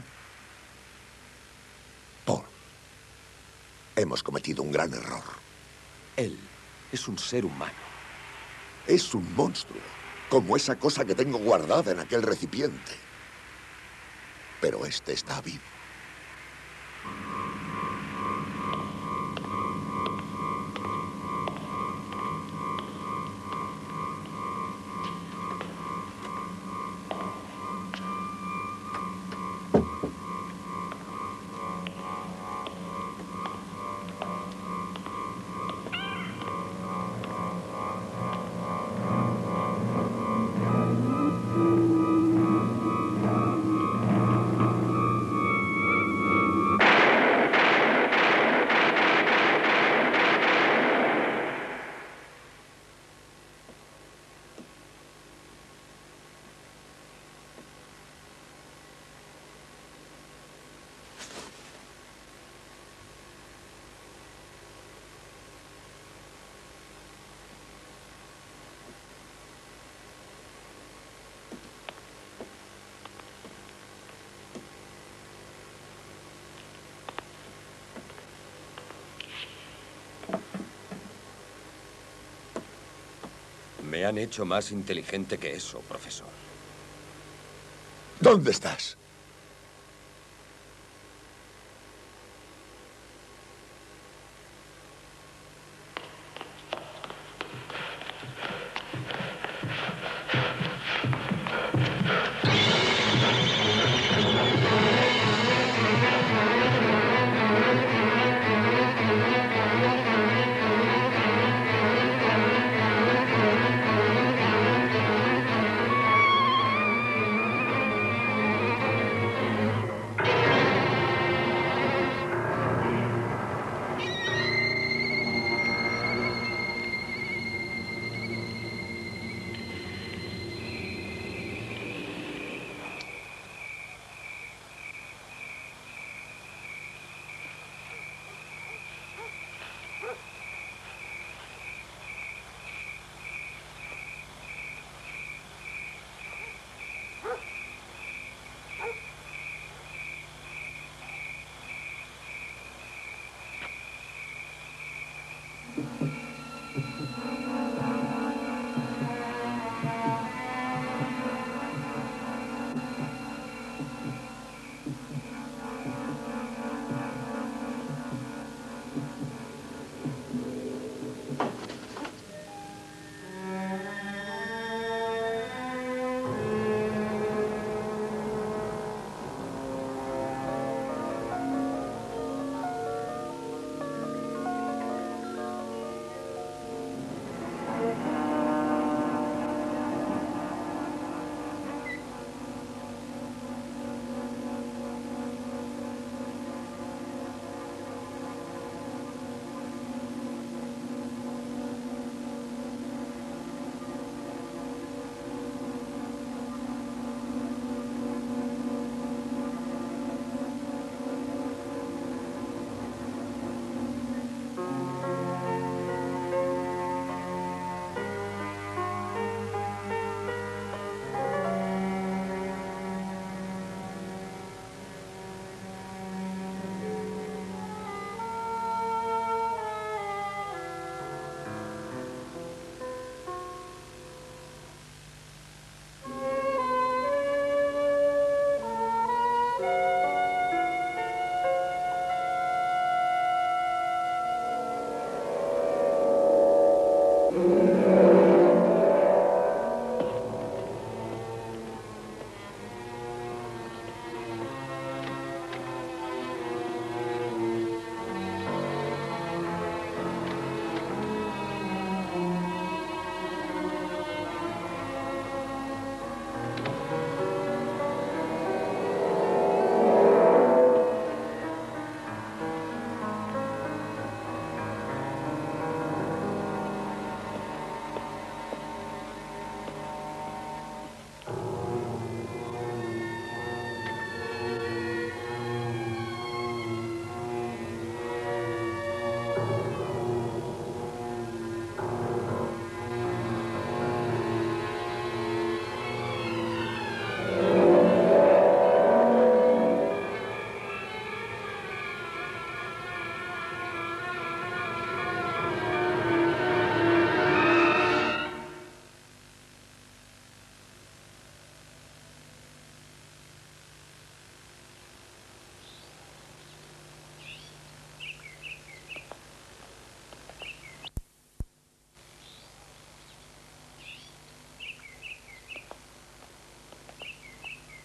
Paul, hemos cometido un gran error.
Él es un ser humano.
Es un monstruo, como esa cosa que tengo guardada en aquel recipiente. Pero este está vivo.
Me han hecho más inteligente que eso, profesor.
¿Dónde estás?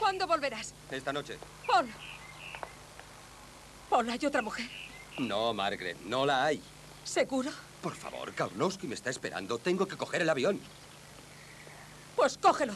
¿Cuándo volverás?
Esta noche.
Paul. Paul, ¿hay otra mujer?
No, Margaret, no la hay.
¿Seguro?
Por favor, Karnowski me está esperando. Tengo que coger el avión.
Pues cógelo.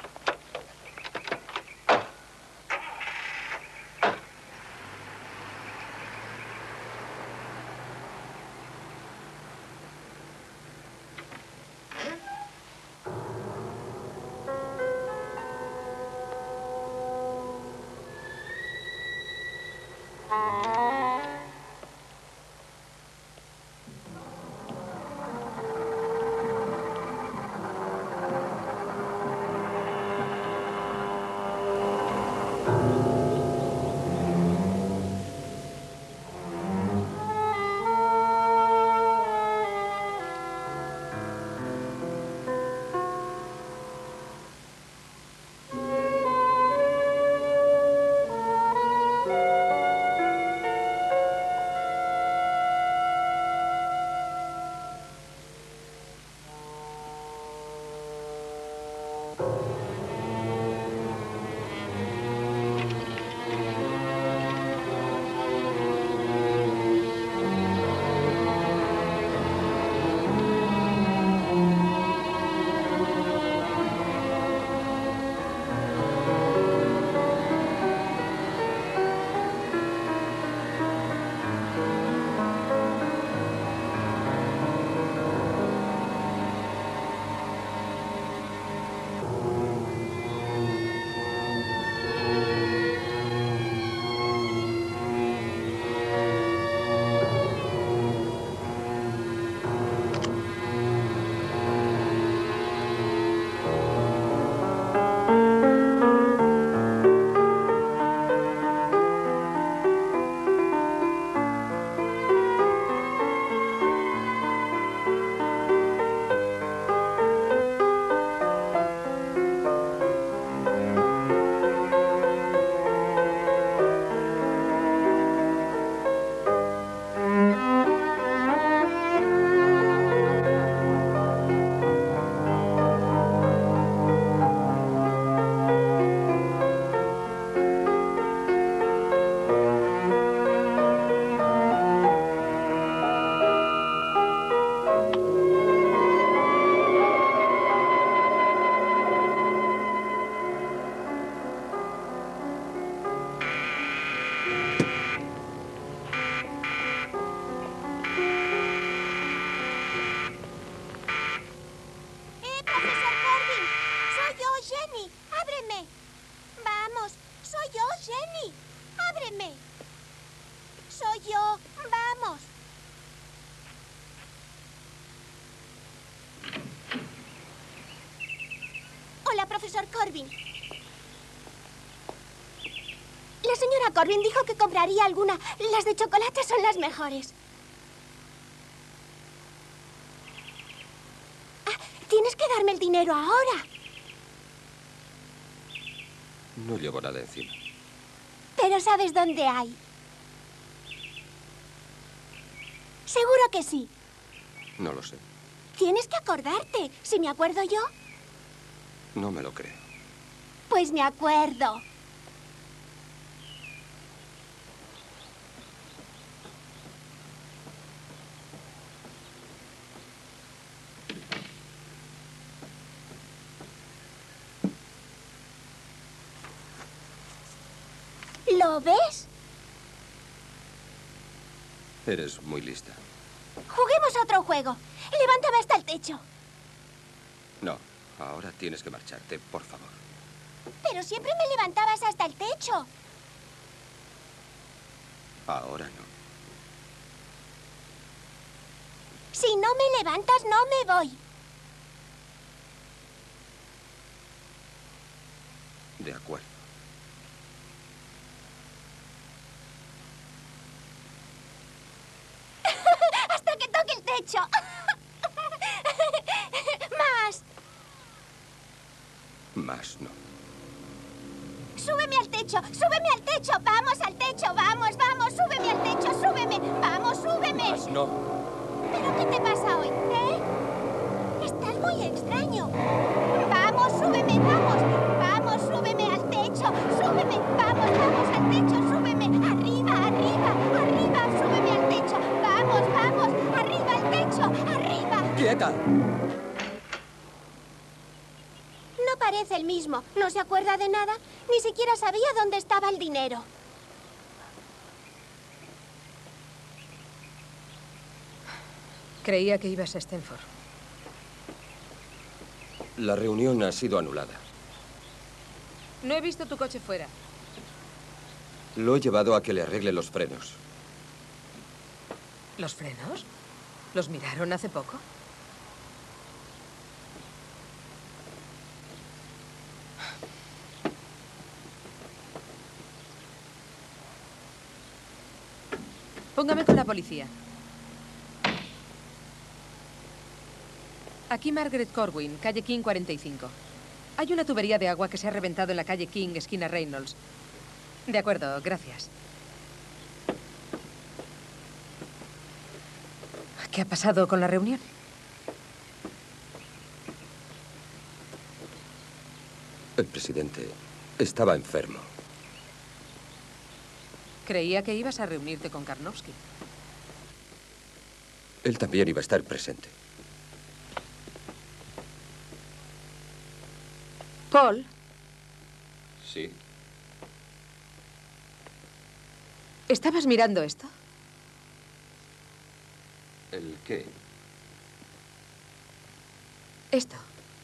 Profesor Corbin. La señora Corbin dijo que compraría alguna. Las de chocolate son las mejores. Ah, tienes que darme el dinero ahora.
No llevo nada encima.
Pero ¿sabes dónde hay? Seguro que sí.
No lo sé.
Tienes que acordarte. Si me acuerdo yo.
No me lo creo.
Pues me acuerdo. ¿Lo ves?
Eres muy lista.
Juguemos a otro juego. Levántame hasta el techo.
No, ahora tienes que marcharte, por favor.
Pero siempre me levantabas hasta el techo.
Ahora no.
Si no me levantas, no me voy.
De acuerdo.
Hasta que toque el techo. Más.
Más no.
Súbeme al techo, súbeme al techo. Vamos al techo, vamos, vamos. Súbeme al techo, súbeme. Vamos, súbeme.
Más no.
¿Pero qué te pasa hoy, Estás muy extraño. Vamos, súbeme, vamos. Vamos, súbeme al techo.
¡Quieta!
No parece el mismo. No se acuerda de nada. Ni siquiera sabía dónde estaba el dinero.
Creía que ibas a Stanford.
La reunión ha sido anulada.
No he visto tu coche fuera.
Lo he llevado a que le arregle los frenos.
¿Los frenos? ¿Los miraron hace poco? Póngame con la policía. Aquí Margaret Corwin, calle King 45. Hay una tubería de agua que se ha reventado en la calle King, esquina Reynolds. De acuerdo, gracias. ¿Qué ha pasado con la reunión?
El presidente estaba enfermo.
Creía que ibas a reunirte con Karnowski.
Él también iba a estar presente.
Paul.
Sí.
¿Estabas mirando esto?
¿El qué?
Esto.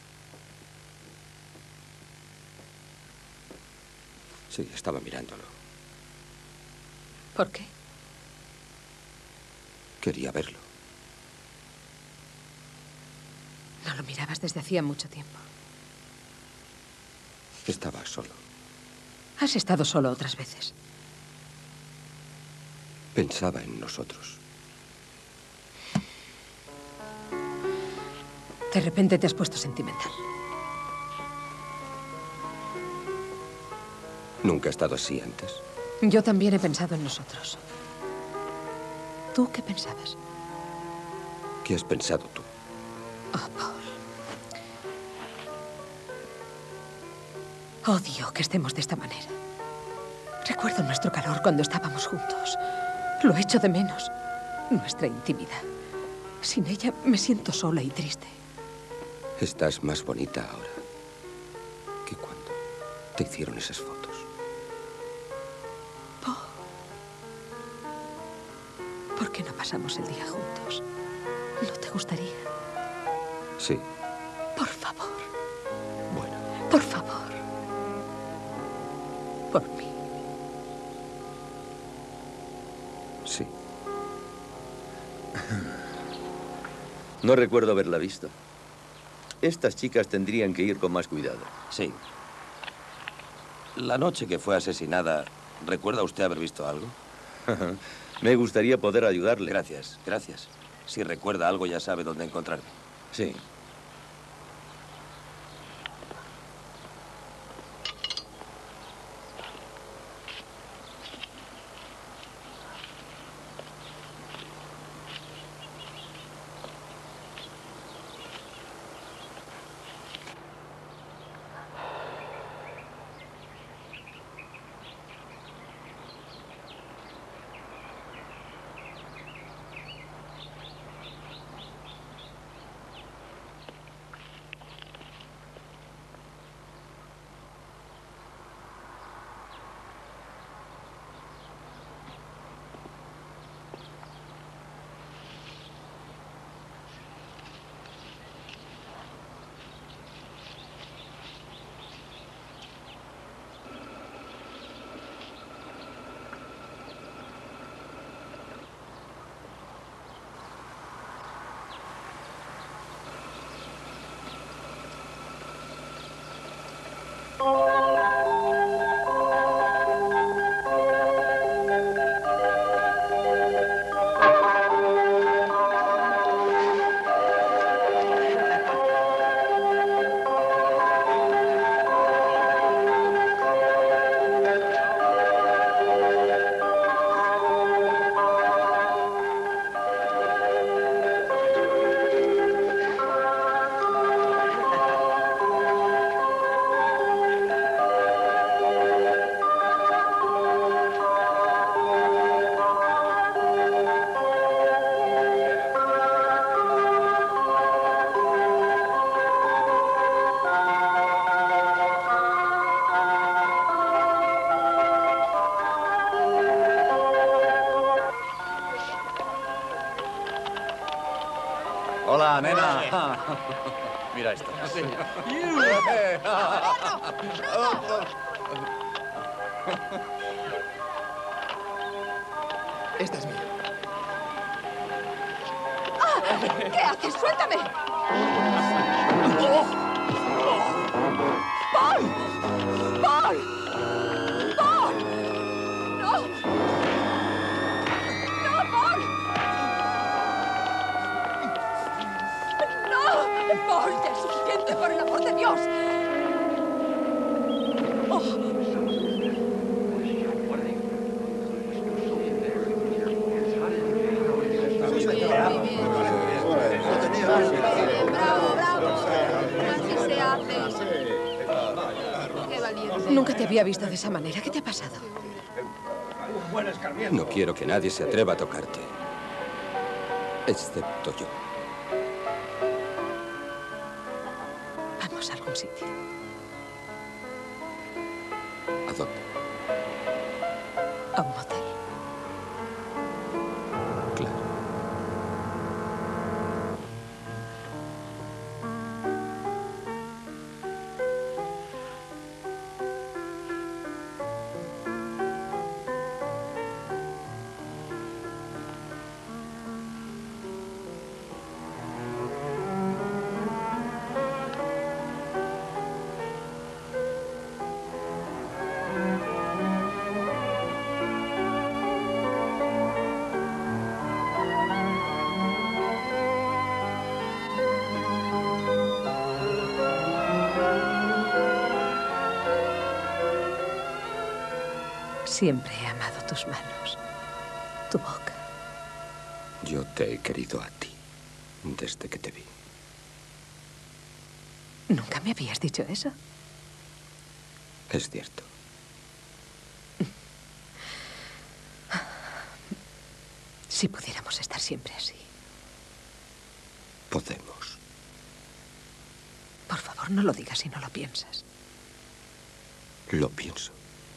Sí, estaba mirándolo.
¿Por qué?
Quería verlo.
No lo mirabas desde hacía mucho tiempo.
Estaba solo.
Has estado solo otras veces.
Pensaba en nosotros.
De repente te has puesto sentimental.
Nunca he estado así antes.
Yo también he pensado en nosotros. ¿Tú qué pensabas?
¿Qué has pensado tú?
Oh, Paul. Odio que estemos de esta manera. Recuerdo nuestro calor cuando estábamos juntos. Lo echo de menos. Nuestra intimidad. Sin ella me siento sola y triste.
Estás más bonita ahora que cuando te hicieron esas fotos.
Paul. ¿Por qué no pasamos el día juntos? ¿No te gustaría?
Sí.
Por favor.
Bueno.
Por favor. Por mí.
Sí.
No recuerdo haberla visto. Estas chicas tendrían que ir con más cuidado.
Sí. La noche que fue asesinada, ¿recuerda usted haber visto algo?
Me gustaría poder ayudarle.
Gracias, gracias. Si recuerda algo, ya sabe dónde encontrarme.
Sí.
Hola, nena. Mira esto.
Esta es mía. ¿Qué haces? ¡Suéltame! ¡Paul! ¡Paul! ¡Paul! ¡No! ¡No, Paul! ¡No! ¡Paul, ya es suficiente, por el amor de Dios!
Nunca te había visto de esa manera. ¿Qué te ha pasado?
No quiero que nadie se atreva a tocarte. Excepto yo.
Vamos a algún sitio.
¿A dónde?
A un motel.
Claro.
Siempre he amado tus manos, tu boca.
Yo te he querido a ti desde que te vi.
¿Nunca me habías dicho eso?
Es cierto.
Si pudiéramos estar siempre así.
Podemos.
Por favor, no lo digas si no lo piensas.
Lo pienso.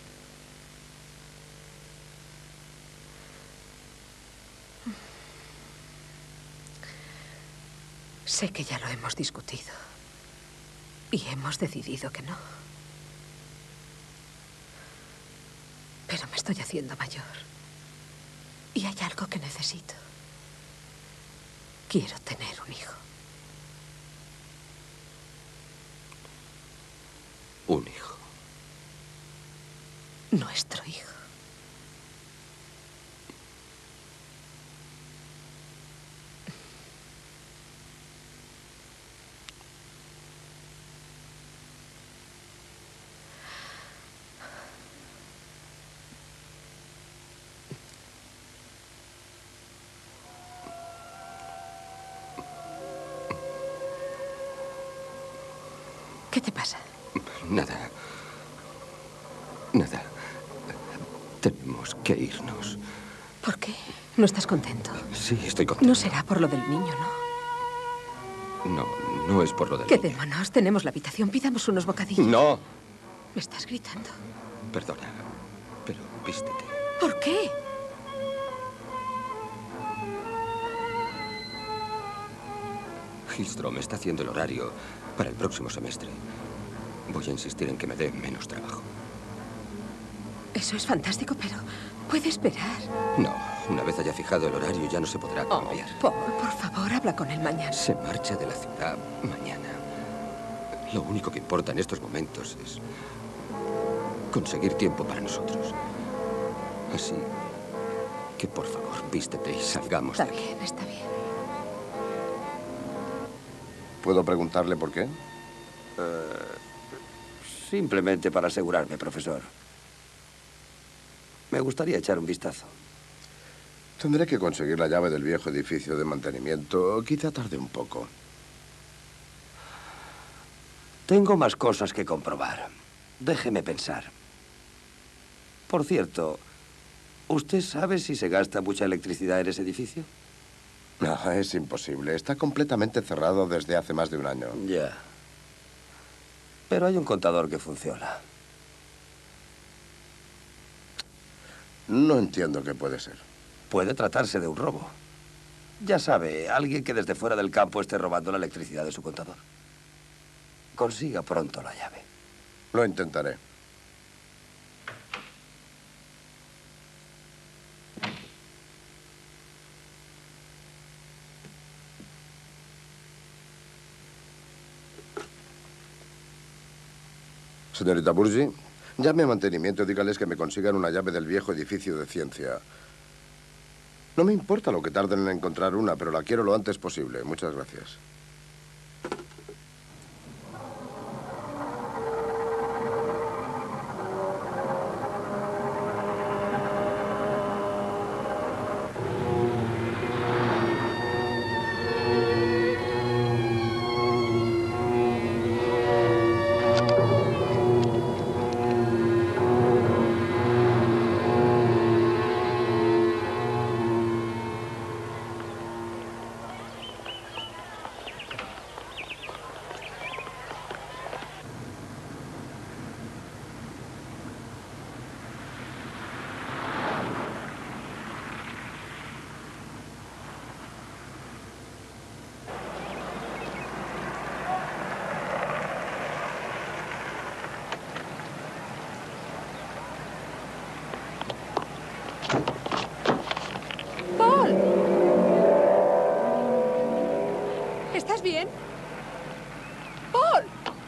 Sé que ya lo hemos discutido. Y hemos decidido que no. Pero me estoy haciendo mayor. Y hay algo que necesito. Quiero tener un hijo.
Un hijo.
Nuestro hijo. ¿Qué te pasa?
Nada. Nada. Tenemos que irnos.
¿Por qué? ¿No estás contento?
Sí, estoy contento.
No será por lo del niño, ¿no?
No, no es por lo del
Quedémonos, tenemos la habitación, pidamos unos bocadillos.
No.
¿Me estás gritando?
Perdona, pero vístete.
¿Por qué?
Hillstrom está haciendo el horario para el próximo semestre. Voy a insistir en que me dé menos trabajo.
Eso es fantástico, pero puede esperar.
No, una vez haya fijado el horario ya no se podrá cambiar.
Paul, por favor, habla con él mañana.
Se marcha de la ciudad mañana. Lo único que importa en estos momentos es conseguir tiempo para nosotros. Así que, por favor, vístete y salgamos de aquí.
Está bien, está bien.
¿Puedo preguntarle por qué?
Simplemente para asegurarme, profesor. Me gustaría echar un vistazo.
Tendré que conseguir la llave del viejo edificio de mantenimiento. Quizá tarde un poco.
Tengo más cosas que comprobar. Déjeme pensar. Por cierto, ¿usted sabe si se gasta mucha electricidad en ese edificio?
No, es imposible. Está completamente cerrado desde hace más de un año.
Ya. Pero hay un contador que funciona.
No entiendo qué puede ser.
Puede tratarse de un robo. Ya sabe, alguien que desde fuera del campo esté robando la electricidad de su contador. Consiga pronto la llave.
Lo intentaré. Señorita Burgi, llame a mantenimiento y dígales que me consigan una llave del viejo edificio de ciencia. No me importa lo que tarden en encontrar una, pero la quiero lo antes posible. Muchas gracias.
¿Estás bien? ¡Paul!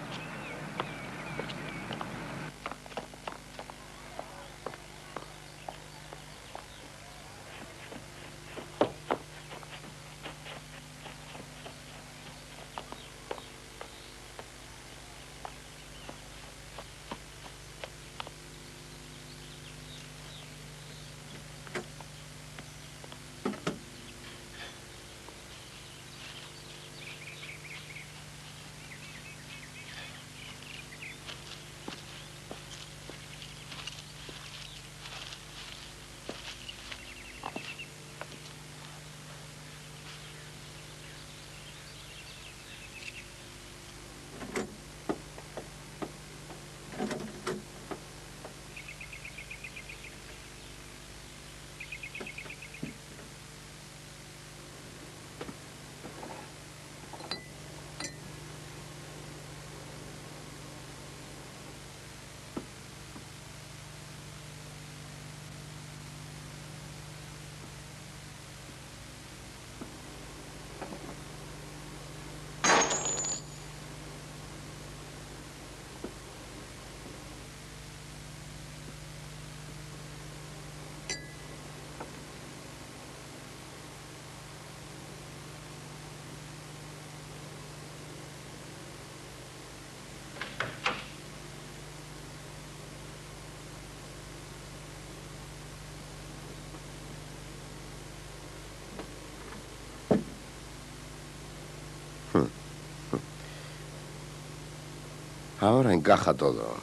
Ahora encaja todo.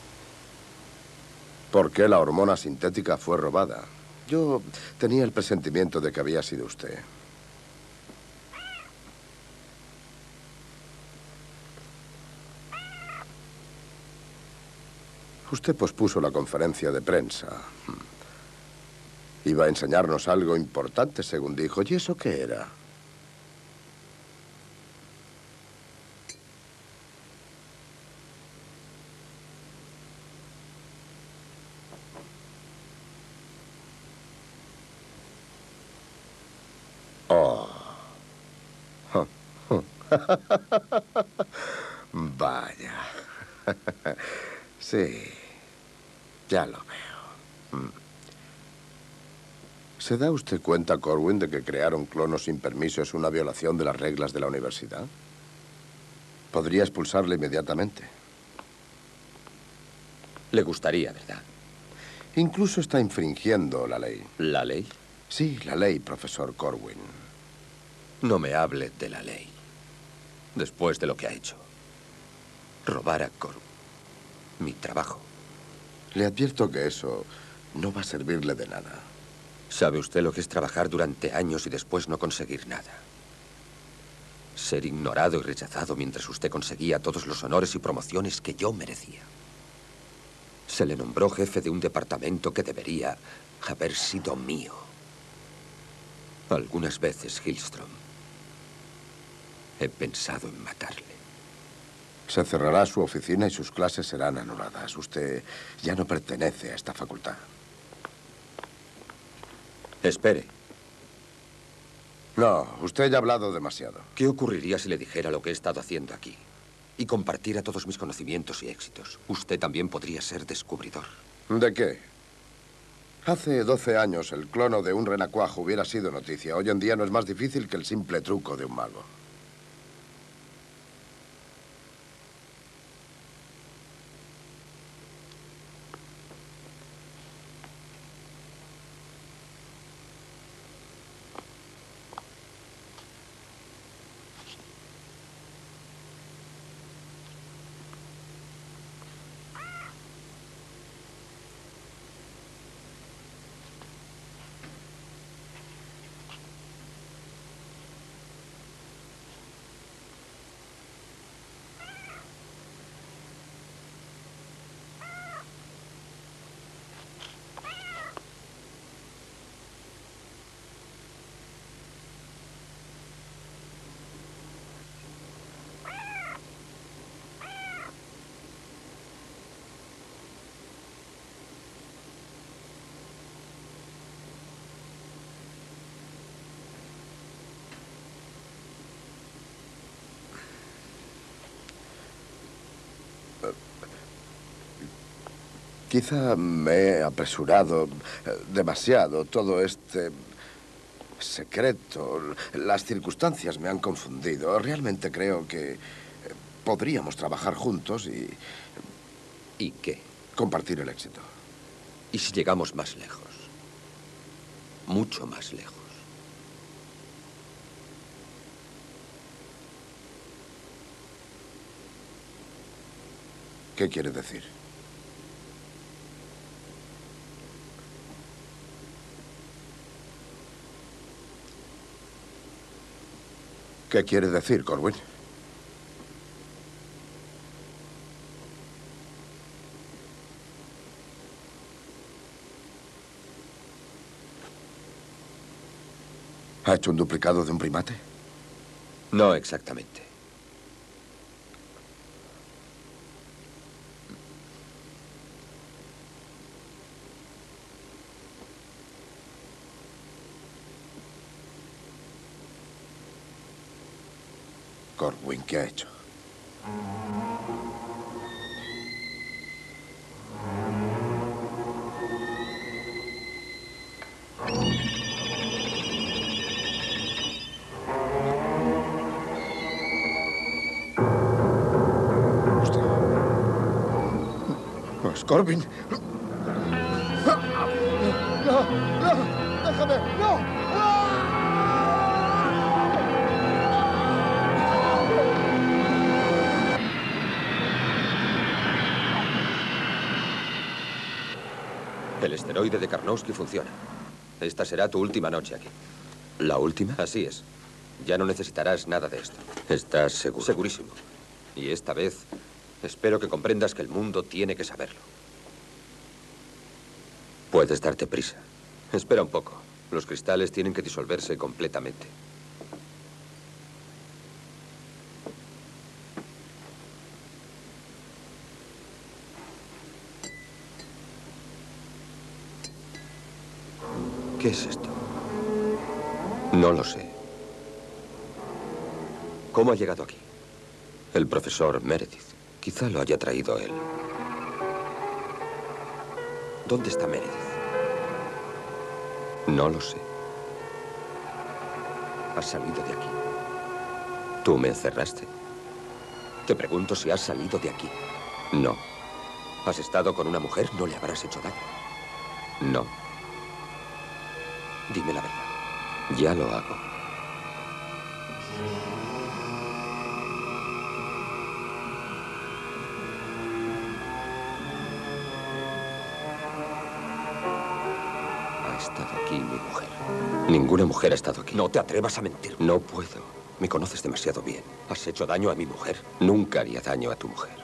¿Por qué la hormona sintética fue robada? Yo tenía el presentimiento de que había sido usted. Usted pospuso la conferencia de prensa. Iba a enseñarnos algo importante, según dijo. ¿Y eso qué era? Vaya. Sí, ya lo veo. ¿Se da usted cuenta, Corwin, de que crear un clono sin permiso es una violación de las reglas de la universidad? Podría expulsarle inmediatamente.
Le gustaría, ¿verdad?
Incluso está infringiendo la ley.
¿La ley?
Sí, la ley, profesor Corwin.
No me hable de la ley. Después de lo que ha hecho. Robar a Corwin. Mi trabajo.
Le advierto que eso no va a servirle de nada.
¿Sabe usted lo que es trabajar durante años y después no conseguir nada? Ser ignorado y rechazado mientras usted conseguía todos los honores y promociones que yo merecía. Se le nombró jefe de un departamento que debería haber sido mío. Algunas veces, Hillstrom, he pensado en matarle.
Se cerrará su oficina y sus clases serán anuladas. Usted ya no pertenece a esta facultad.
Espere.
No, usted ya ha hablado demasiado.
¿Qué ocurriría si le dijera lo que he estado haciendo aquí? Y compartiera todos mis conocimientos y éxitos. Usted también podría ser descubridor.
¿De qué? Hace 12 años el clono de un renacuajo hubiera sido noticia. Hoy en día no es más difícil que el simple truco de un mago. Quizá me he apresurado demasiado. Todo este secreto, las circunstancias me han confundido. Realmente creo que podríamos trabajar juntos y...
¿Y qué?
Compartir el éxito.
¿Y si llegamos más lejos? Mucho más lejos.
¿Qué quiere decir? ¿Qué quiere decir, Corwin? ¿Ha hecho un duplicado de un primate?
No exactamente.
Corwin, ¿qué ha hecho? Pues Corwin. ¡No! ¡No! ¡Déjame! ¡No!
El esteroide de Karnowski funciona. Esta será tu última noche aquí. ¿La última? Así es. Ya no necesitarás nada de esto. ¿Estás seguro? Segurísimo. Y esta vez espero que comprendas que el mundo tiene que saberlo. Puedes darte prisa. Espera un poco. Los cristales tienen que disolverse completamente. ¿Qué es esto? No lo sé. ¿Cómo ha llegado aquí? El profesor Meredith. Quizá lo haya traído él. ¿Dónde está Meredith? No lo sé. Has salido de aquí. Tú me encerraste. Te pregunto si has salido de aquí. No. ¿Has estado con una mujer? ¿No le habrás hecho daño? No. Dime la verdad. Ya lo hago. Ha estado aquí mi mujer. Ninguna mujer ha estado aquí. No te atrevas a mentir. No puedo. Me conoces demasiado bien. Has hecho daño a mi mujer. Nunca haría daño a tu mujer.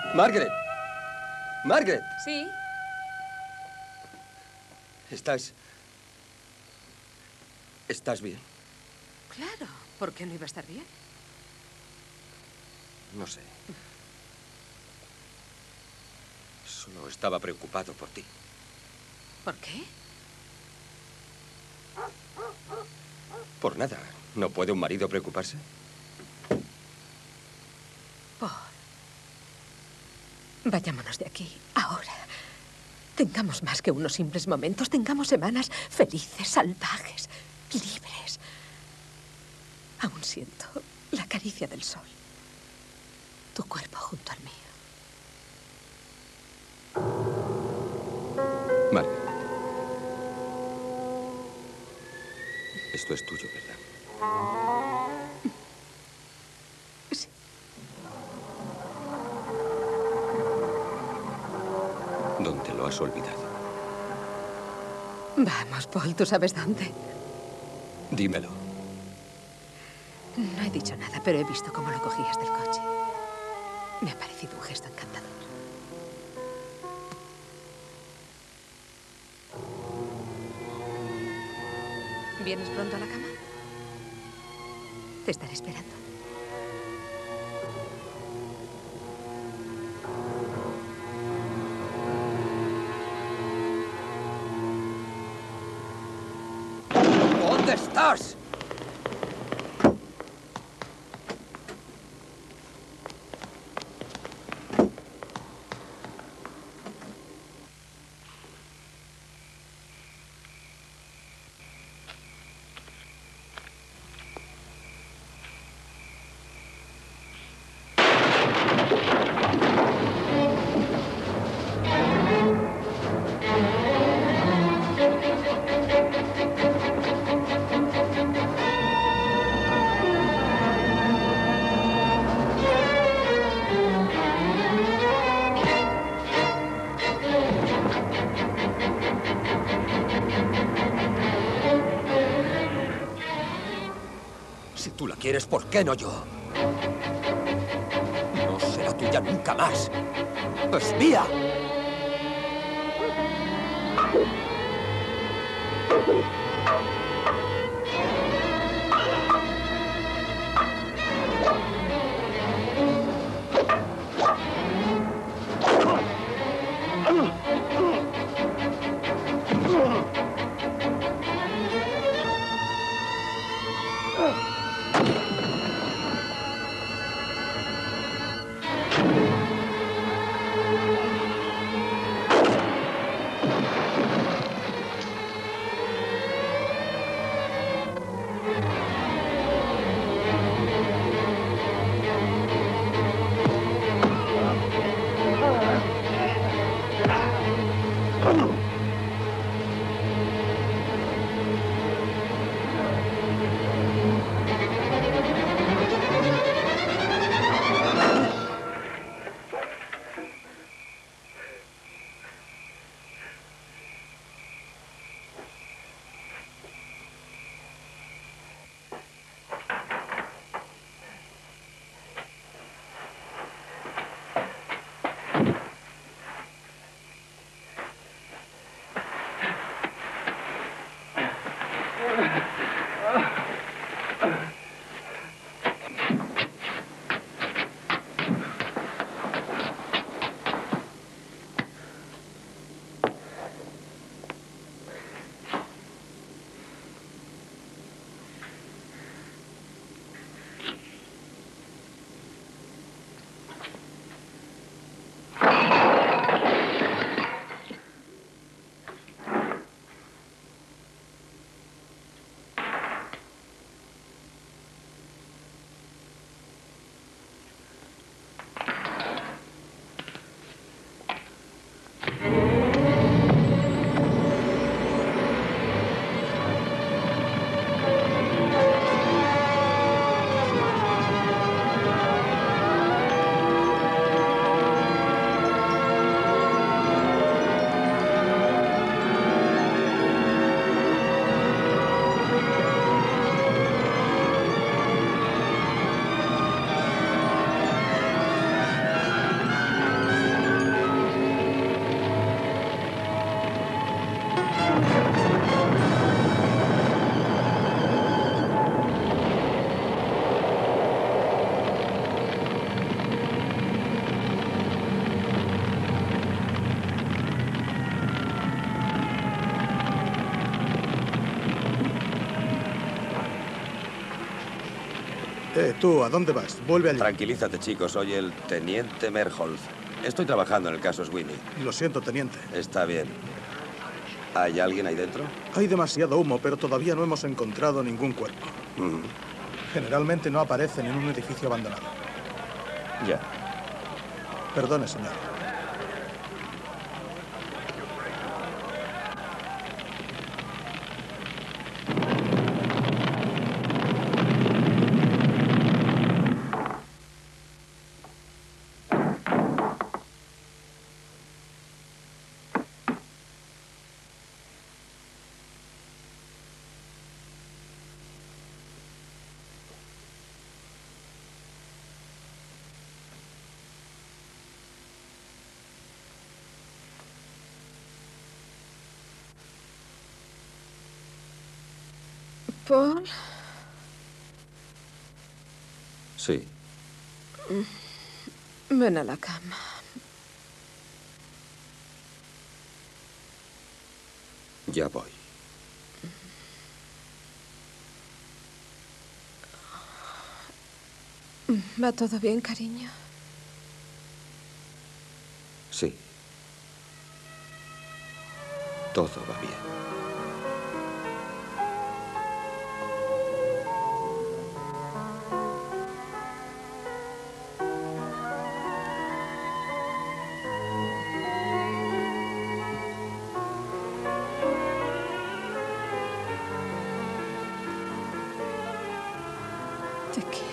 Margaret. Margaret.
Sí.
¿Estás bien?
Claro. ¿Por qué no iba a estar bien?
No sé. Solo estaba preocupado por ti.
¿Por qué?
Por nada. ¿No puede un marido preocuparse?
Paul. Vayámonos de aquí, ahora. Tengamos más que unos simples momentos. Tengamos semanas felices, salvajes, libres. Aún siento la caricia del sol. Tu cuerpo junto al mío.
Margaret. Esto es tuyo, ¿verdad?
Sí.
¿Dónde lo has olvidado?
Vamos, Paul, ¿tú sabes dónde?
Dímelo.
No he dicho nada, pero he visto cómo lo cogías del coche. Me ha parecido un gesto encantador. ¿Vienes pronto a la cama? Te estaré esperando.
¿Dónde estás? Si tú la quieres, ¿por qué no yo? No será tuya nunca más. ¡Es mía!
Tú, ¿a dónde vas? Vuelve allí.
Tranquilízate, chico. Soy el teniente Merholz. Estoy trabajando en el caso Sweeney.
Lo siento, teniente.
Está bien. ¿Hay alguien ahí dentro?
Hay demasiado humo, pero todavía no hemos encontrado ningún cuerpo. Generalmente no aparecen en un edificio abandonado.
Ya.
Perdone, señor.
Paul.
Sí.
Ven a la cama.
Ya voy.
¿Va todo bien, cariño?
Sí. Todo va bien.
Te quiero.